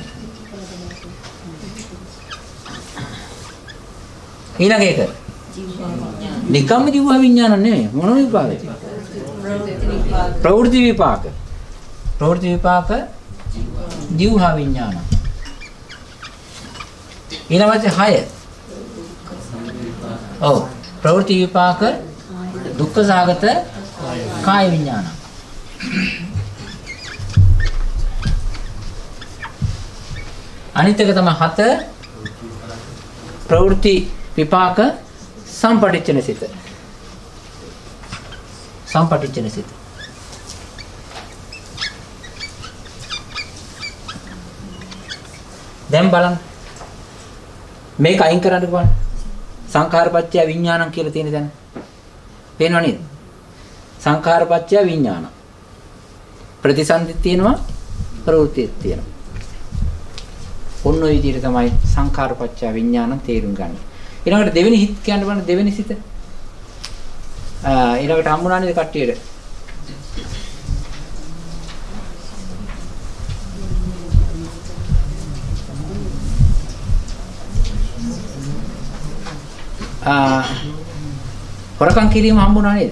Speaker 1: ඊළඟ එක නිකම්ම ජීව විඥාන නෙමෙයි මොන විපාකද? ප්‍රවෘත්ති විපාක. ප්‍රවෘත්ති විපාක ජීව විඥාන. ඊළඟට 6. ඔව් ප්‍රවෘත්ති විපාක දුක්ඛ සාගත කාය විඥාන. අනිත් එක තමයි 7 ප්‍රවෘත්ති විපාක සම්පටිච්ඡන සිත. සම්පටිච්ඡන සිත. දැන් බලන්න මේක අයින් කරන්න බලන්න. සංඛාරපච්චය විඥානං කියලා තියෙන දැන්. පේනව නේද? සංඛාරපච්චය විඥාන. ප්‍රතිසන්දි තියෙනවා ප්‍රවෘත්තියක් තියෙනවා. ඔන්න ඔය විදිහට තමයි සංඛාරපච්චය විඥානං තේරුම් ගන්න. ඊළඟට දෙවෙනි හිත් කියන්න බලන්න දෙවෙනි සිත. ඊළඟට හම්බුණා නේද කට්ටියට? හොරකම් කිරීම හම්බුණා නේද?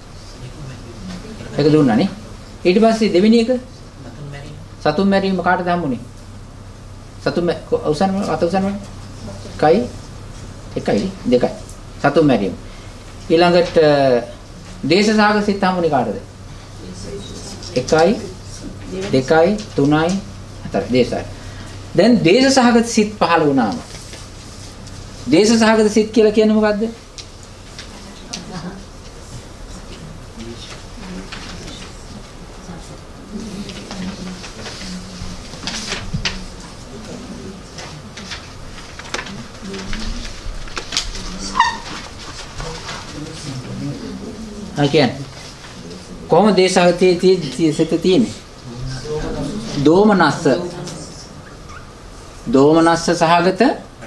Speaker 1: ඒක දුන්නානේ. ඊට පස්සේ දෙවෙනි එක සතුන් මැරීම කාටද හම්බුනේ? සතුන් උසන් කයි එකයි දෙකයි සතුන් මැරීම. ඊළඟට දේශසාගත සිත් හම්බුනේ කාටද? 1යි 2යි 3යි 4 දේශය. දැන් දේශසහගත සිත් පහළ වුණාම දේශසහගත සිත් කියලා කියන්නේ මොකද්ද? කියන්නේ කොහොමද දේශසහගතයේ සිත තියෙන්නේ? දෝමනස්ස සහගත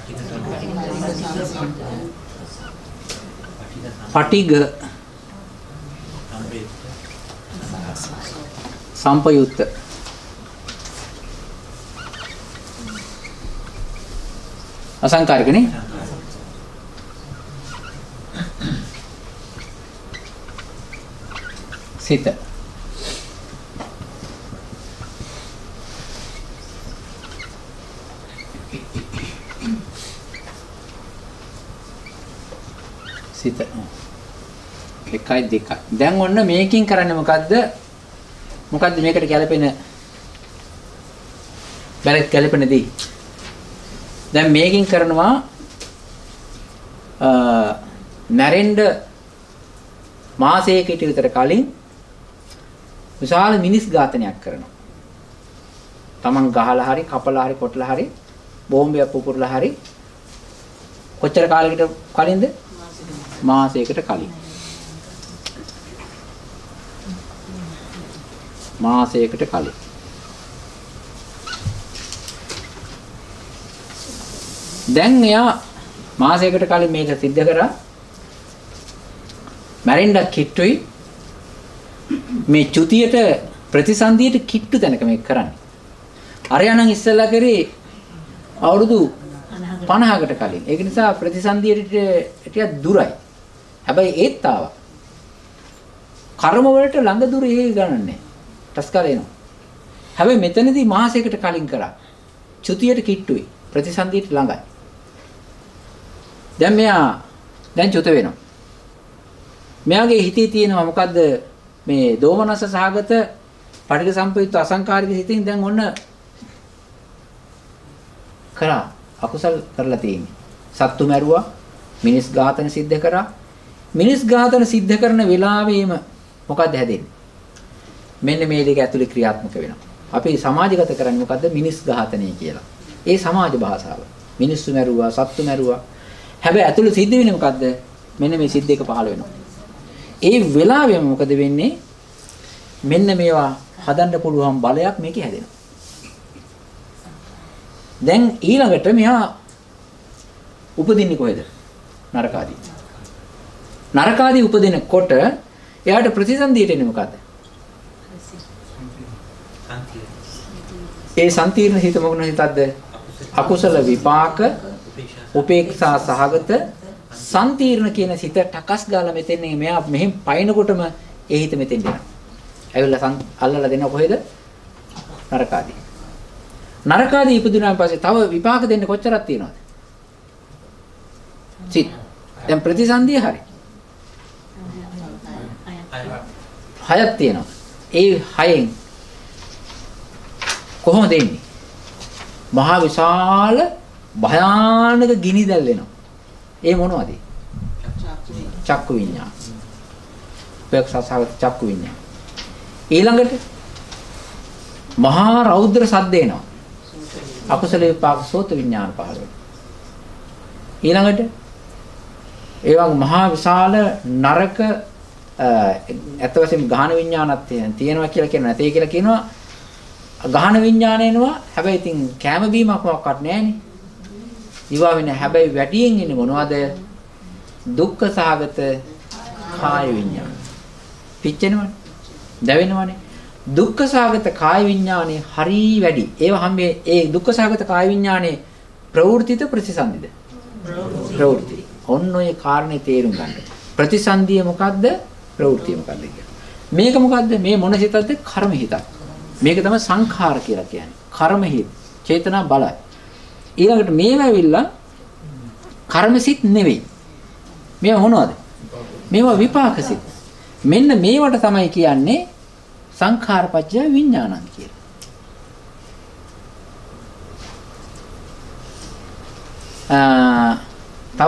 Speaker 1: පටිග සම්පයුක්ත අසංකාරිකනේ. සිත සිත 1යි 2යි. දැන් ඔන්න මේකෙන් කරන්නේ මොකද්ද? මොකද්ද මේකට ගැලපෙන දේ? දැන් මේකෙන් කරනවා මැරෙන්න මාසයකට විතර කලින් විශාල මිනිස් ඝාතනයක් කරනවා. Taman ගහලා හරි කපලා හරි කොටලා හරි බෝම්බයක් පුපුරලා හරි කොච්චර කාලයකට කලින්ද? මාසයකට කලින්. මාසයකට කලින්. දැන් එයා මාසයකට කලින් මේක සිද්ධ කරා. මැරෙන්න කිට්ටුයි මේ චුතියට ප්‍රතිසන්දියට කිට්ටු තැනක මේක කරන්නේ. අරයන්න් ඉස්සෙල්ලා කරේ අවුරුදු 50කට කලින්. ඒක නිසා ප්‍රතිසන්දියට ටිකක් දුරයි. හැබැයි ඒත් ආවා. කර්ම වලට ළඟ දුර ඒ ගණන්නේ. ටස්කල එනවා. හැබැයි මෙතනදී මාසයකට කලින් කරා. චුතියට කිට්ටුයි. ප්‍රතිසන්දියට ළඟයි. දැන් මෙයා චුත වෙනවා. මෙයාගේ හිතේ තියෙනවා මොකද්ද මේ දෝමනස සහගත පටිඝ සම්පයුක්ත අසංකාරික හිතින් දැන් ඔන්න කරා අකුසල් කරලා තියෙන්නේ. සත්තු මැරුවා, මිනිස් ඝාතන සිද්ධ කරා. මිනිස් ඝාතන සිද්ධ කරන වෙලාවෙම මොකද්ද හැදෙන්නේ? මෙන්න මේ දෙක ඇතුලේ ක්‍රියාත්මක වෙනවා. අපි සමාජගත කරන්නේ මොකද්ද? මිනිස් ඝාතනය කියලා. ඒ සමාජ භාෂාව. මිනිස්සු මැරුවා, සත්තු මැරුවා. හැබැයි ඇතුලේ සිද්ධ වෙන්නේ මොකද්ද? මෙන්න මේ සිද්ධ එක පහළ වෙනවා. ඒ වෙලාවෙම මොකද වෙන්නේ? මෙන්න මේවා හදන්න පුළුවන් බලයක් මේකේ හැදෙනවා. දැන් ඊළඟට මෙයා උපදින්නේ කොහෙද? නරකාදී. නරකාදී උපදිනකොට එයාට ප්‍රතිසන්දියට එන්නේ මොකද්ද? ඒ සංකීර්ණ හිත මොන හිතක්ද? අකුසල විපාක උපේක්ෂා සහගත සංකීර්ණ කියන සිත ටකස් ගාලා මෙතෙන්නේ මෙයා මෙහෙන් පයින්නකොටම ඒ හිත මෙතෙන් යනවා. ඇවිල්ලා අල්ලලා දෙනවා කොහෙද? නරකාදී. නරකාදී ඉපදුනාන් පස්සේ තව විපාක දෙන්න කොච්චරක් තියෙනවද? සිත්. දැන් ප්‍රතිසන්දිය හරි. 6ක් තියෙනවා. ඒ 6න් කොහොමද එන්නේ? මහා විශාල භයානක ගිනි දැල් වෙනවා. ඒ මොනවද? චක්කු විඤ්ඤාණ. උපේක්ෂාසහගත චක්කු විඤ්ඤාණ. ඊළඟට මහා රෞද්‍ර සද්ද එනවා. අකුසල විපාක සෝත විඤ්ඤාණ පහළ වෙනවා. ඊළඟට ඒ වගේ මහා විශාල නරක ඇත්ත වශයෙන්ම ගාහන විඤ්ඤාණක් තියෙනවා කියලා කියන නැතේ කියලා කියනවා. ගාහන විඤ්ඤාණය එනවා. හැබැයි ඉතින් කැම බීමක් මොකක්වත් නැහැනේ. ඊවා වෙන හැබැයි වැඩියෙන් ඉන්නේ මොනවද? දුක්ඛ සහගත කාය විඤ්ඤාණ. පිච්චෙනවනේ. දැවෙනවනේ. දුක්ඛ සහගත කාය විඤ්ඤාණය හරි වැඩි. ඒව හැම ඒ දුක්ඛ සහගත කාය විඤ්ඤාණයේ ප්‍රවෘත්තිත ප්‍රතිසන්දිද? ප්‍රවෘත්ති. ඔන්න ඔය කාරණේ තේරුම් ගන්න. ප්‍රතිසන්දිය මොකද්ද? ප්‍රවෘත්තිය මොකද්ද කියලා. මේක මොකද්ද? මේ මොන හිතක්ද? කර්ම හිතක්. මේක තමයි සංඛාර කියලා කියන්නේ. කර්ම හිත. චේතනා බලයි. ඊළඟට මේවා ඇවිල්ලා කර්මසිත නෙවෙයි. මේවා මොනවද? මේවා විපාකසිත. මෙන්න මේවට තමයි කියන්නේ සංඛාරපච්චය විඥානං කියලා. තව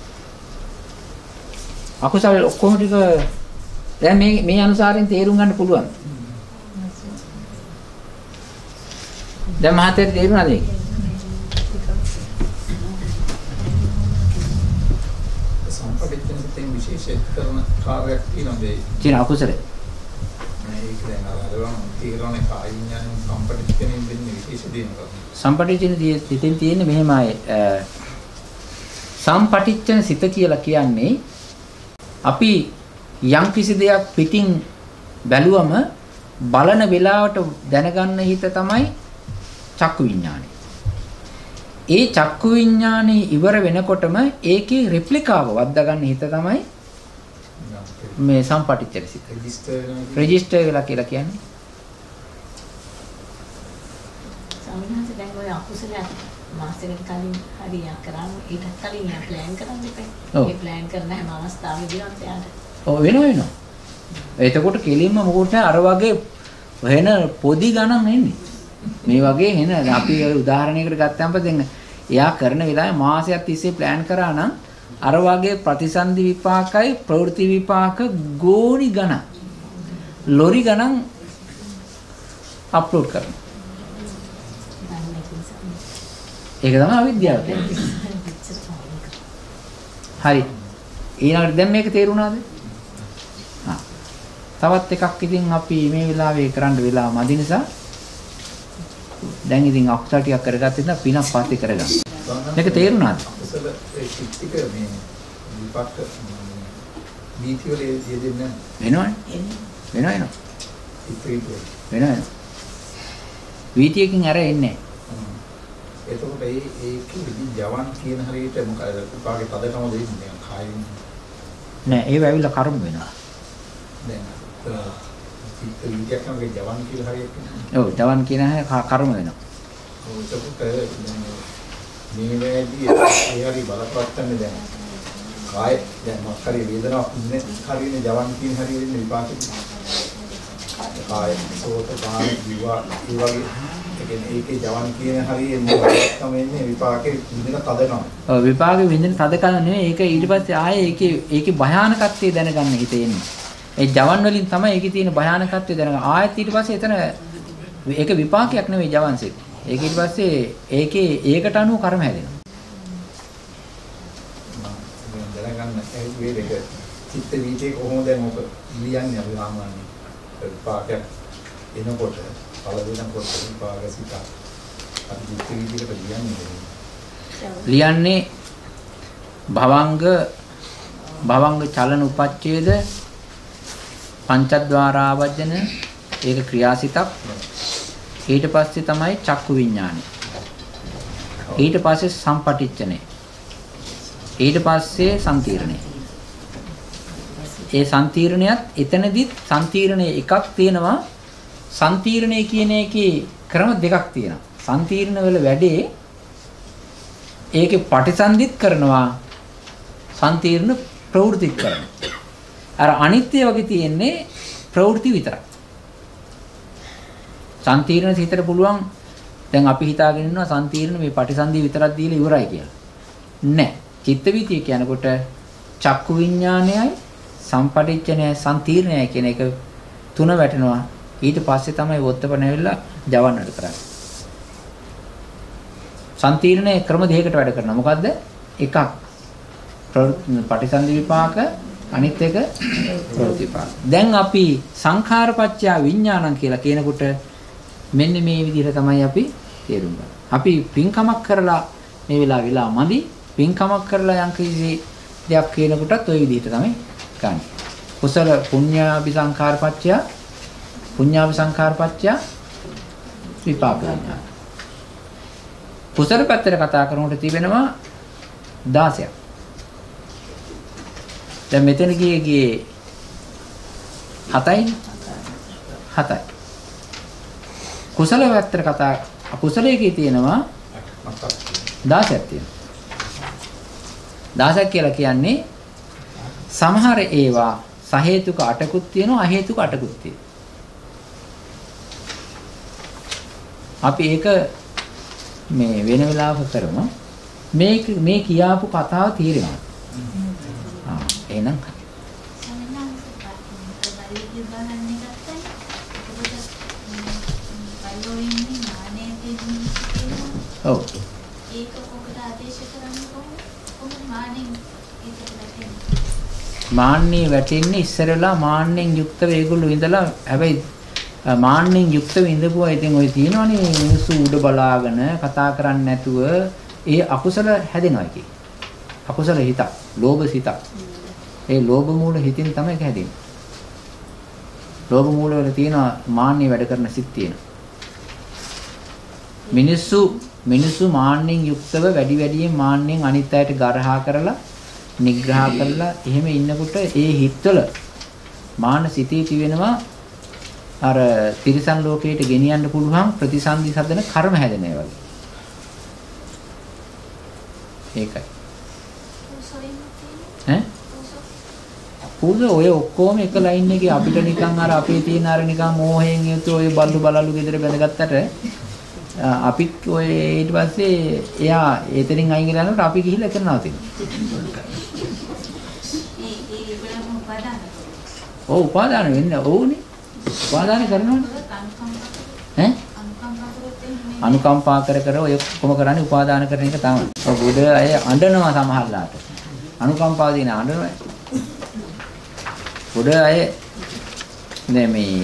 Speaker 1: අකුසල ඔක්කොම ටික දැන් මේ අනුසාරයෙන් තේරුම් ගන්න පුළුවන්. දැන් මහත්තයාට තේරුණාද මේක?
Speaker 6: සම්පටිච්ඡේදයෙන් විශේෂ කරන කාර්යයක් තියෙනවද?
Speaker 1: තියෙන අකුසලේ.
Speaker 6: මේක දැන් අරගෙන තීරණේ කාය විඥානයෙන් සම්පටිච්ඡේදයෙන් වෙන්නේ විශේෂ දෙයක්.
Speaker 1: සම්පටිච්ඡේදයෙන් තියෙන්නේ මෙහෙමයි. සම්පටිච්ඡන සිත කියලා කියන්නේ අපි යම් කිසි දෙයක් පිටින් බැලුවම බලන වෙලාවට දැනගන්න හිත තමයි චක්කු විඥානය. ඒ චක්කු විඥානේ ඉවර වෙනකොටම ඒකේ රිප්ලිකාව වද්දා ගන්න හිත තමයි මේ සම්පටිච්ඡන සිත. රෙජිස්ටර් වෙලා කියලා කියන්නේ.
Speaker 4: සමහරවිට දැන් ඔය අකුසලයක් මාසෙකට කලින් හරියක් කරාම ඊට කලින් යා ප්ලෑන් කරන්න එපා. ඒ ප්ලෑන් කරන හැම අවස්ථාවෙදීම එයාට
Speaker 1: ඔව් වෙනවා. එතකොට කෙලින්ම මොකද අර වගේ වෙන පොඩි ගණන් එන්නේ. මේ වගේ එන අපි උදාහරණයකට ගත්තාම දැන් එයා කරන වෙලාවේ මාසයක් තිස්සේ ප්ලෑන් කරා නම් අර වගේ ප්‍රතිසන්දි විපාකයි ප්‍රවෘත්ති විපාක ගෝණි ගණන් ලොරි ගණන් අප්ලෝඩ් කරනවා. ඒක තමයි අවිද්‍යාව කියන්නේ. හරි. ඊළඟට දැන් මේක තේරුණාද? හා. තවත් එකක් ඉතින් අපි මේ වෙලාවේ කරන්න වෙලාව මදි නිසා දැන් ඉතින් අකුසල ටිකක් කරගත්ත ඉතින් පිනක් පස්සේ කරගන්න. මේක තේරුණාද?
Speaker 6: අකුසල ඒ ටික මේ විපාක නීති වල යෙදෙන්නේ
Speaker 1: වෙනවනේ. වෙනවා. වෙනවා. වීතියකින් අර එන්නේ.
Speaker 6: එතකොට ඒකෙදි ජවන් කියන හරියට මොකද විපාකේ පදකම දෙන්නේ කායින්
Speaker 1: නෑ ඒව ඇවිල්ලා කර්ම වෙනවා.
Speaker 6: දැන් චිත්ත විද්‍යාත්මක ජවන් කියලා හරියට
Speaker 1: ඔව් ජවන් කියන හැ කර්ම වෙනවා.
Speaker 6: ඔව් එතකොට මේ වේදී ඒ හරි බලපෑම් දැන් කාය දැන් මොකක්hari වේදනාවක් ඉන්නේ හරියනේ ජවන් කියන හරියට විපාකෙ කාය සෝත කාය විවා ඒ වගේ ඒකේ ජවන් කියන හරිය තමයි එන්නේ විපාකේ විඳින තදනවා.
Speaker 1: ඔව් විපාකේ විඳින තදකම නෙවෙයි ඒක ඊට පස්සේ ආයේ ඒකේ භයානකත්වය දැනගන්න හිතේ එන්නේ. ඒ ජවන් වලින් තමයි ඒකේ තියෙන භයානකත්වය දැනගන්න. ආයෙත් ඊට පස්සේ එතන ඒක විපාකයක් නෙවෙයි ජවන්සෙත්. ඒක ඊට පස්සේ ඒකේ ඒකට අනුව කර්ම හැදෙනවා.
Speaker 6: දැනගන්න ඒ වේදක චිත්ත වීතිය කොහොමද මොක ලියන්නේ අපි සාමාන්‍යයෙන් විපාකයක් එනකොට පළවෙනකොට විපාකසිත අපි චිත්ත වීතියකට ලියන්නේ
Speaker 1: භවංග චලන උපච්ඡේද පංචද්වාරාවජන ඒක ක්‍රියාසිතක්. ඊට පස්සේ තමයි චක්කු විඥානය. ඊට පස්සේ සම්පටිච්ඡනේ. ඊට පස්සේ සම්තිරණය. ඒ සම්තිරණයත් එතනදිත් සම්තිරණය එකක් තියෙනවා. සම්තිරණය කියන එකේ ක්‍රම දෙකක් තියෙනවා. සම්තිරණ වල වැඩේ ඒකේ පටිසන්ධිත් කරනවා. සම්තිරණ ප්‍රවෘත්තිත් කරනවා. අර අනිත්‍ය වගේ තියෙන්නේ ප්‍රවෘත්ති විතරයි. සම්තිරණ හිතට පුළුවන් දැන් අපි හිතාගෙන ඉන්නවා සම්තිරණ මේ පටිසන්ධිය විතරක් දීලා ඉවරයි කියලා. නෑ. චිත්ත වීතිය කියනකොට චක්කු විඥානයයි සම්පටිච්ඡනයයි සම්තිරණයයි කියන එක තුන වැටෙනවා. ඊට පස්සේ තමයි වොත්තපන ඇවිල්ලා ජවන්නට කරන්නේ. සම්තිරණයේ ක්‍රම දෙකකට වැඩ කරනවා. මොකද්ද? එකක් පටිසන්ධි විපාක, අනිත් එක ප්‍රවෘත්ති විපාක. දැන් අපි සංඛාරපච්චය විඥානං කියලා කියනකොට මෙන්න මේ විදිහට තමයි අපි තේරුම් ගන්න. අපි පින්කමක් කරලා මේ වෙලාව මදි. පින්කමක් කරලා යම් කිසි දෙයක් කියනකොටත් ওই විදිහට තමයි ගන්න. කුසල පුඤ්ඤාභි සංඛාරපච්චය විපාක විඥාන. කුසල පැත්තට කතා කරනකොට තිබෙනවා 16ක්. දැන් මෙතන ගියේ 7යි. කුසල පැත්තට කතා අකුසලයේ තියෙනවා 16ක් තියෙනවා. 16ක් කියලා කියන්නේ සමහර ඒවා සහේතුක 8කුත් තියෙනවා අහේතුක 8කුත් තියෙනවා. අපි ඒක මේ වෙන වෙලාවක කරමු. මේ කියාපු කතාව තීරෙනවා. එහෙනම් ඔව්
Speaker 7: ඒක ඔකට ආදේශ කරන්නේ කොහොමද
Speaker 1: මාන්නේ වැටෙන්නේ ඉස්සරලා මාන්නෙන් යුක්තව ඒගොල්ලෝ ඉඳලා හැබැයි මාන්නෙන් යුක්තව ඉඳපුවා ඉතින් ඔය තියෙනවනේ මිනිස්සු උඩ බලාගෙන කතා කරන්නේ නැතුව ඒ අකුසල හැදෙනවා කි. අකුසල හිත, ලෝභ සිත. ඒ ලෝභ මූල හිතින් තමයි ඒක හැදෙන්නේ. ලෝභ මූල වල තියෙන මාන්නේ වැඩ කරන සිත් තියෙනවා. මිනිස්සු මාන්නෙන් යුක්තව වැඩියෙන් මාන්නෙන් අනිත් අයට ගරහා කරලා නිග්‍රහ කරලා එහෙම ඉන්නකොට ඒ හිත්වල මාන සිතේ තිබෙනවා අර තිරිසන් ලෝකයට ගෙනියන්න පුළුවන් ප්‍රතිසන්දි සදන කර්ම හැදෙනවා වගේ. ඒකයි. පූජ ඔය ඔක්කොම එක ලයින් එකේ අපිට නිකන් අර අපේ තියෙන අර නිකන් මෝහයෙන් යුතු ඔය බලලු ගෙදර බැඳගත්තට අපිත් ඔය ඊට පස්සේ එයා එතනින් අයින් වෙලා යනකොට අපි ගිහිල්ලා කරනවා තියෙනවා. ඔව් උපාදාන වෙන්නේ ඕනේ. උපාදාන කරනවනේ. ඈ? අනුකම්පා කර ඔය කොහොම කරන්නේ උපාදාන කරන එක තමයි. ඔය බුද අය අඬනවා සමහරලාට. අනුකම්පාව දින අඬනවා. බුද අය මේ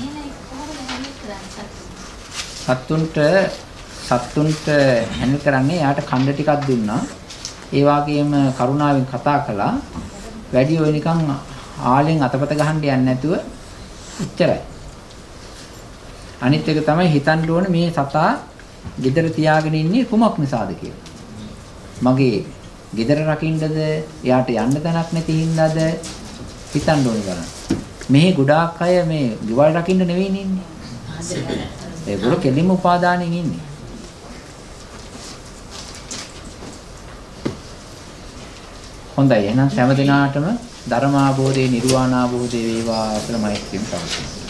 Speaker 1: සත්තුන්ට හැන්ඩල් කරන්නේ යාට කණ්ඩ ටිකක් දුන්නා. ඒ වගේම කරුණාවෙන් කතා කළා. වැඩි ඔය නිකන් ආලෙන් අතපත ගහන්න යන්නේ නැතුව ඉච්චරයි. අනිත් එක තමයි හිතන්න ඕනේ මේ සතා ගෙදර තියාගෙන ඉන්නේ කුමක් නිසාද කියලා. මගේ ගෙදර රකින්නද එයාට යන්න තැනක් නැති හින්දාද හිතන්න ඕනේ බලන්න. මෙහි ගොඩාක් අය මේ ගෙවල් රකින්න නෙවෙයි ඉන්නේ. ඒගොල්ලෝ කෙලින්ම උපාදානෙන් ඉන්නේ. හොඳයි එහෙනම් හැම දිනාටම ධර්මාභෝධේ නිර්වාණාභෝධේ වේවා කියලා මෛත්‍රියෙන් ප්‍රාර්ථනා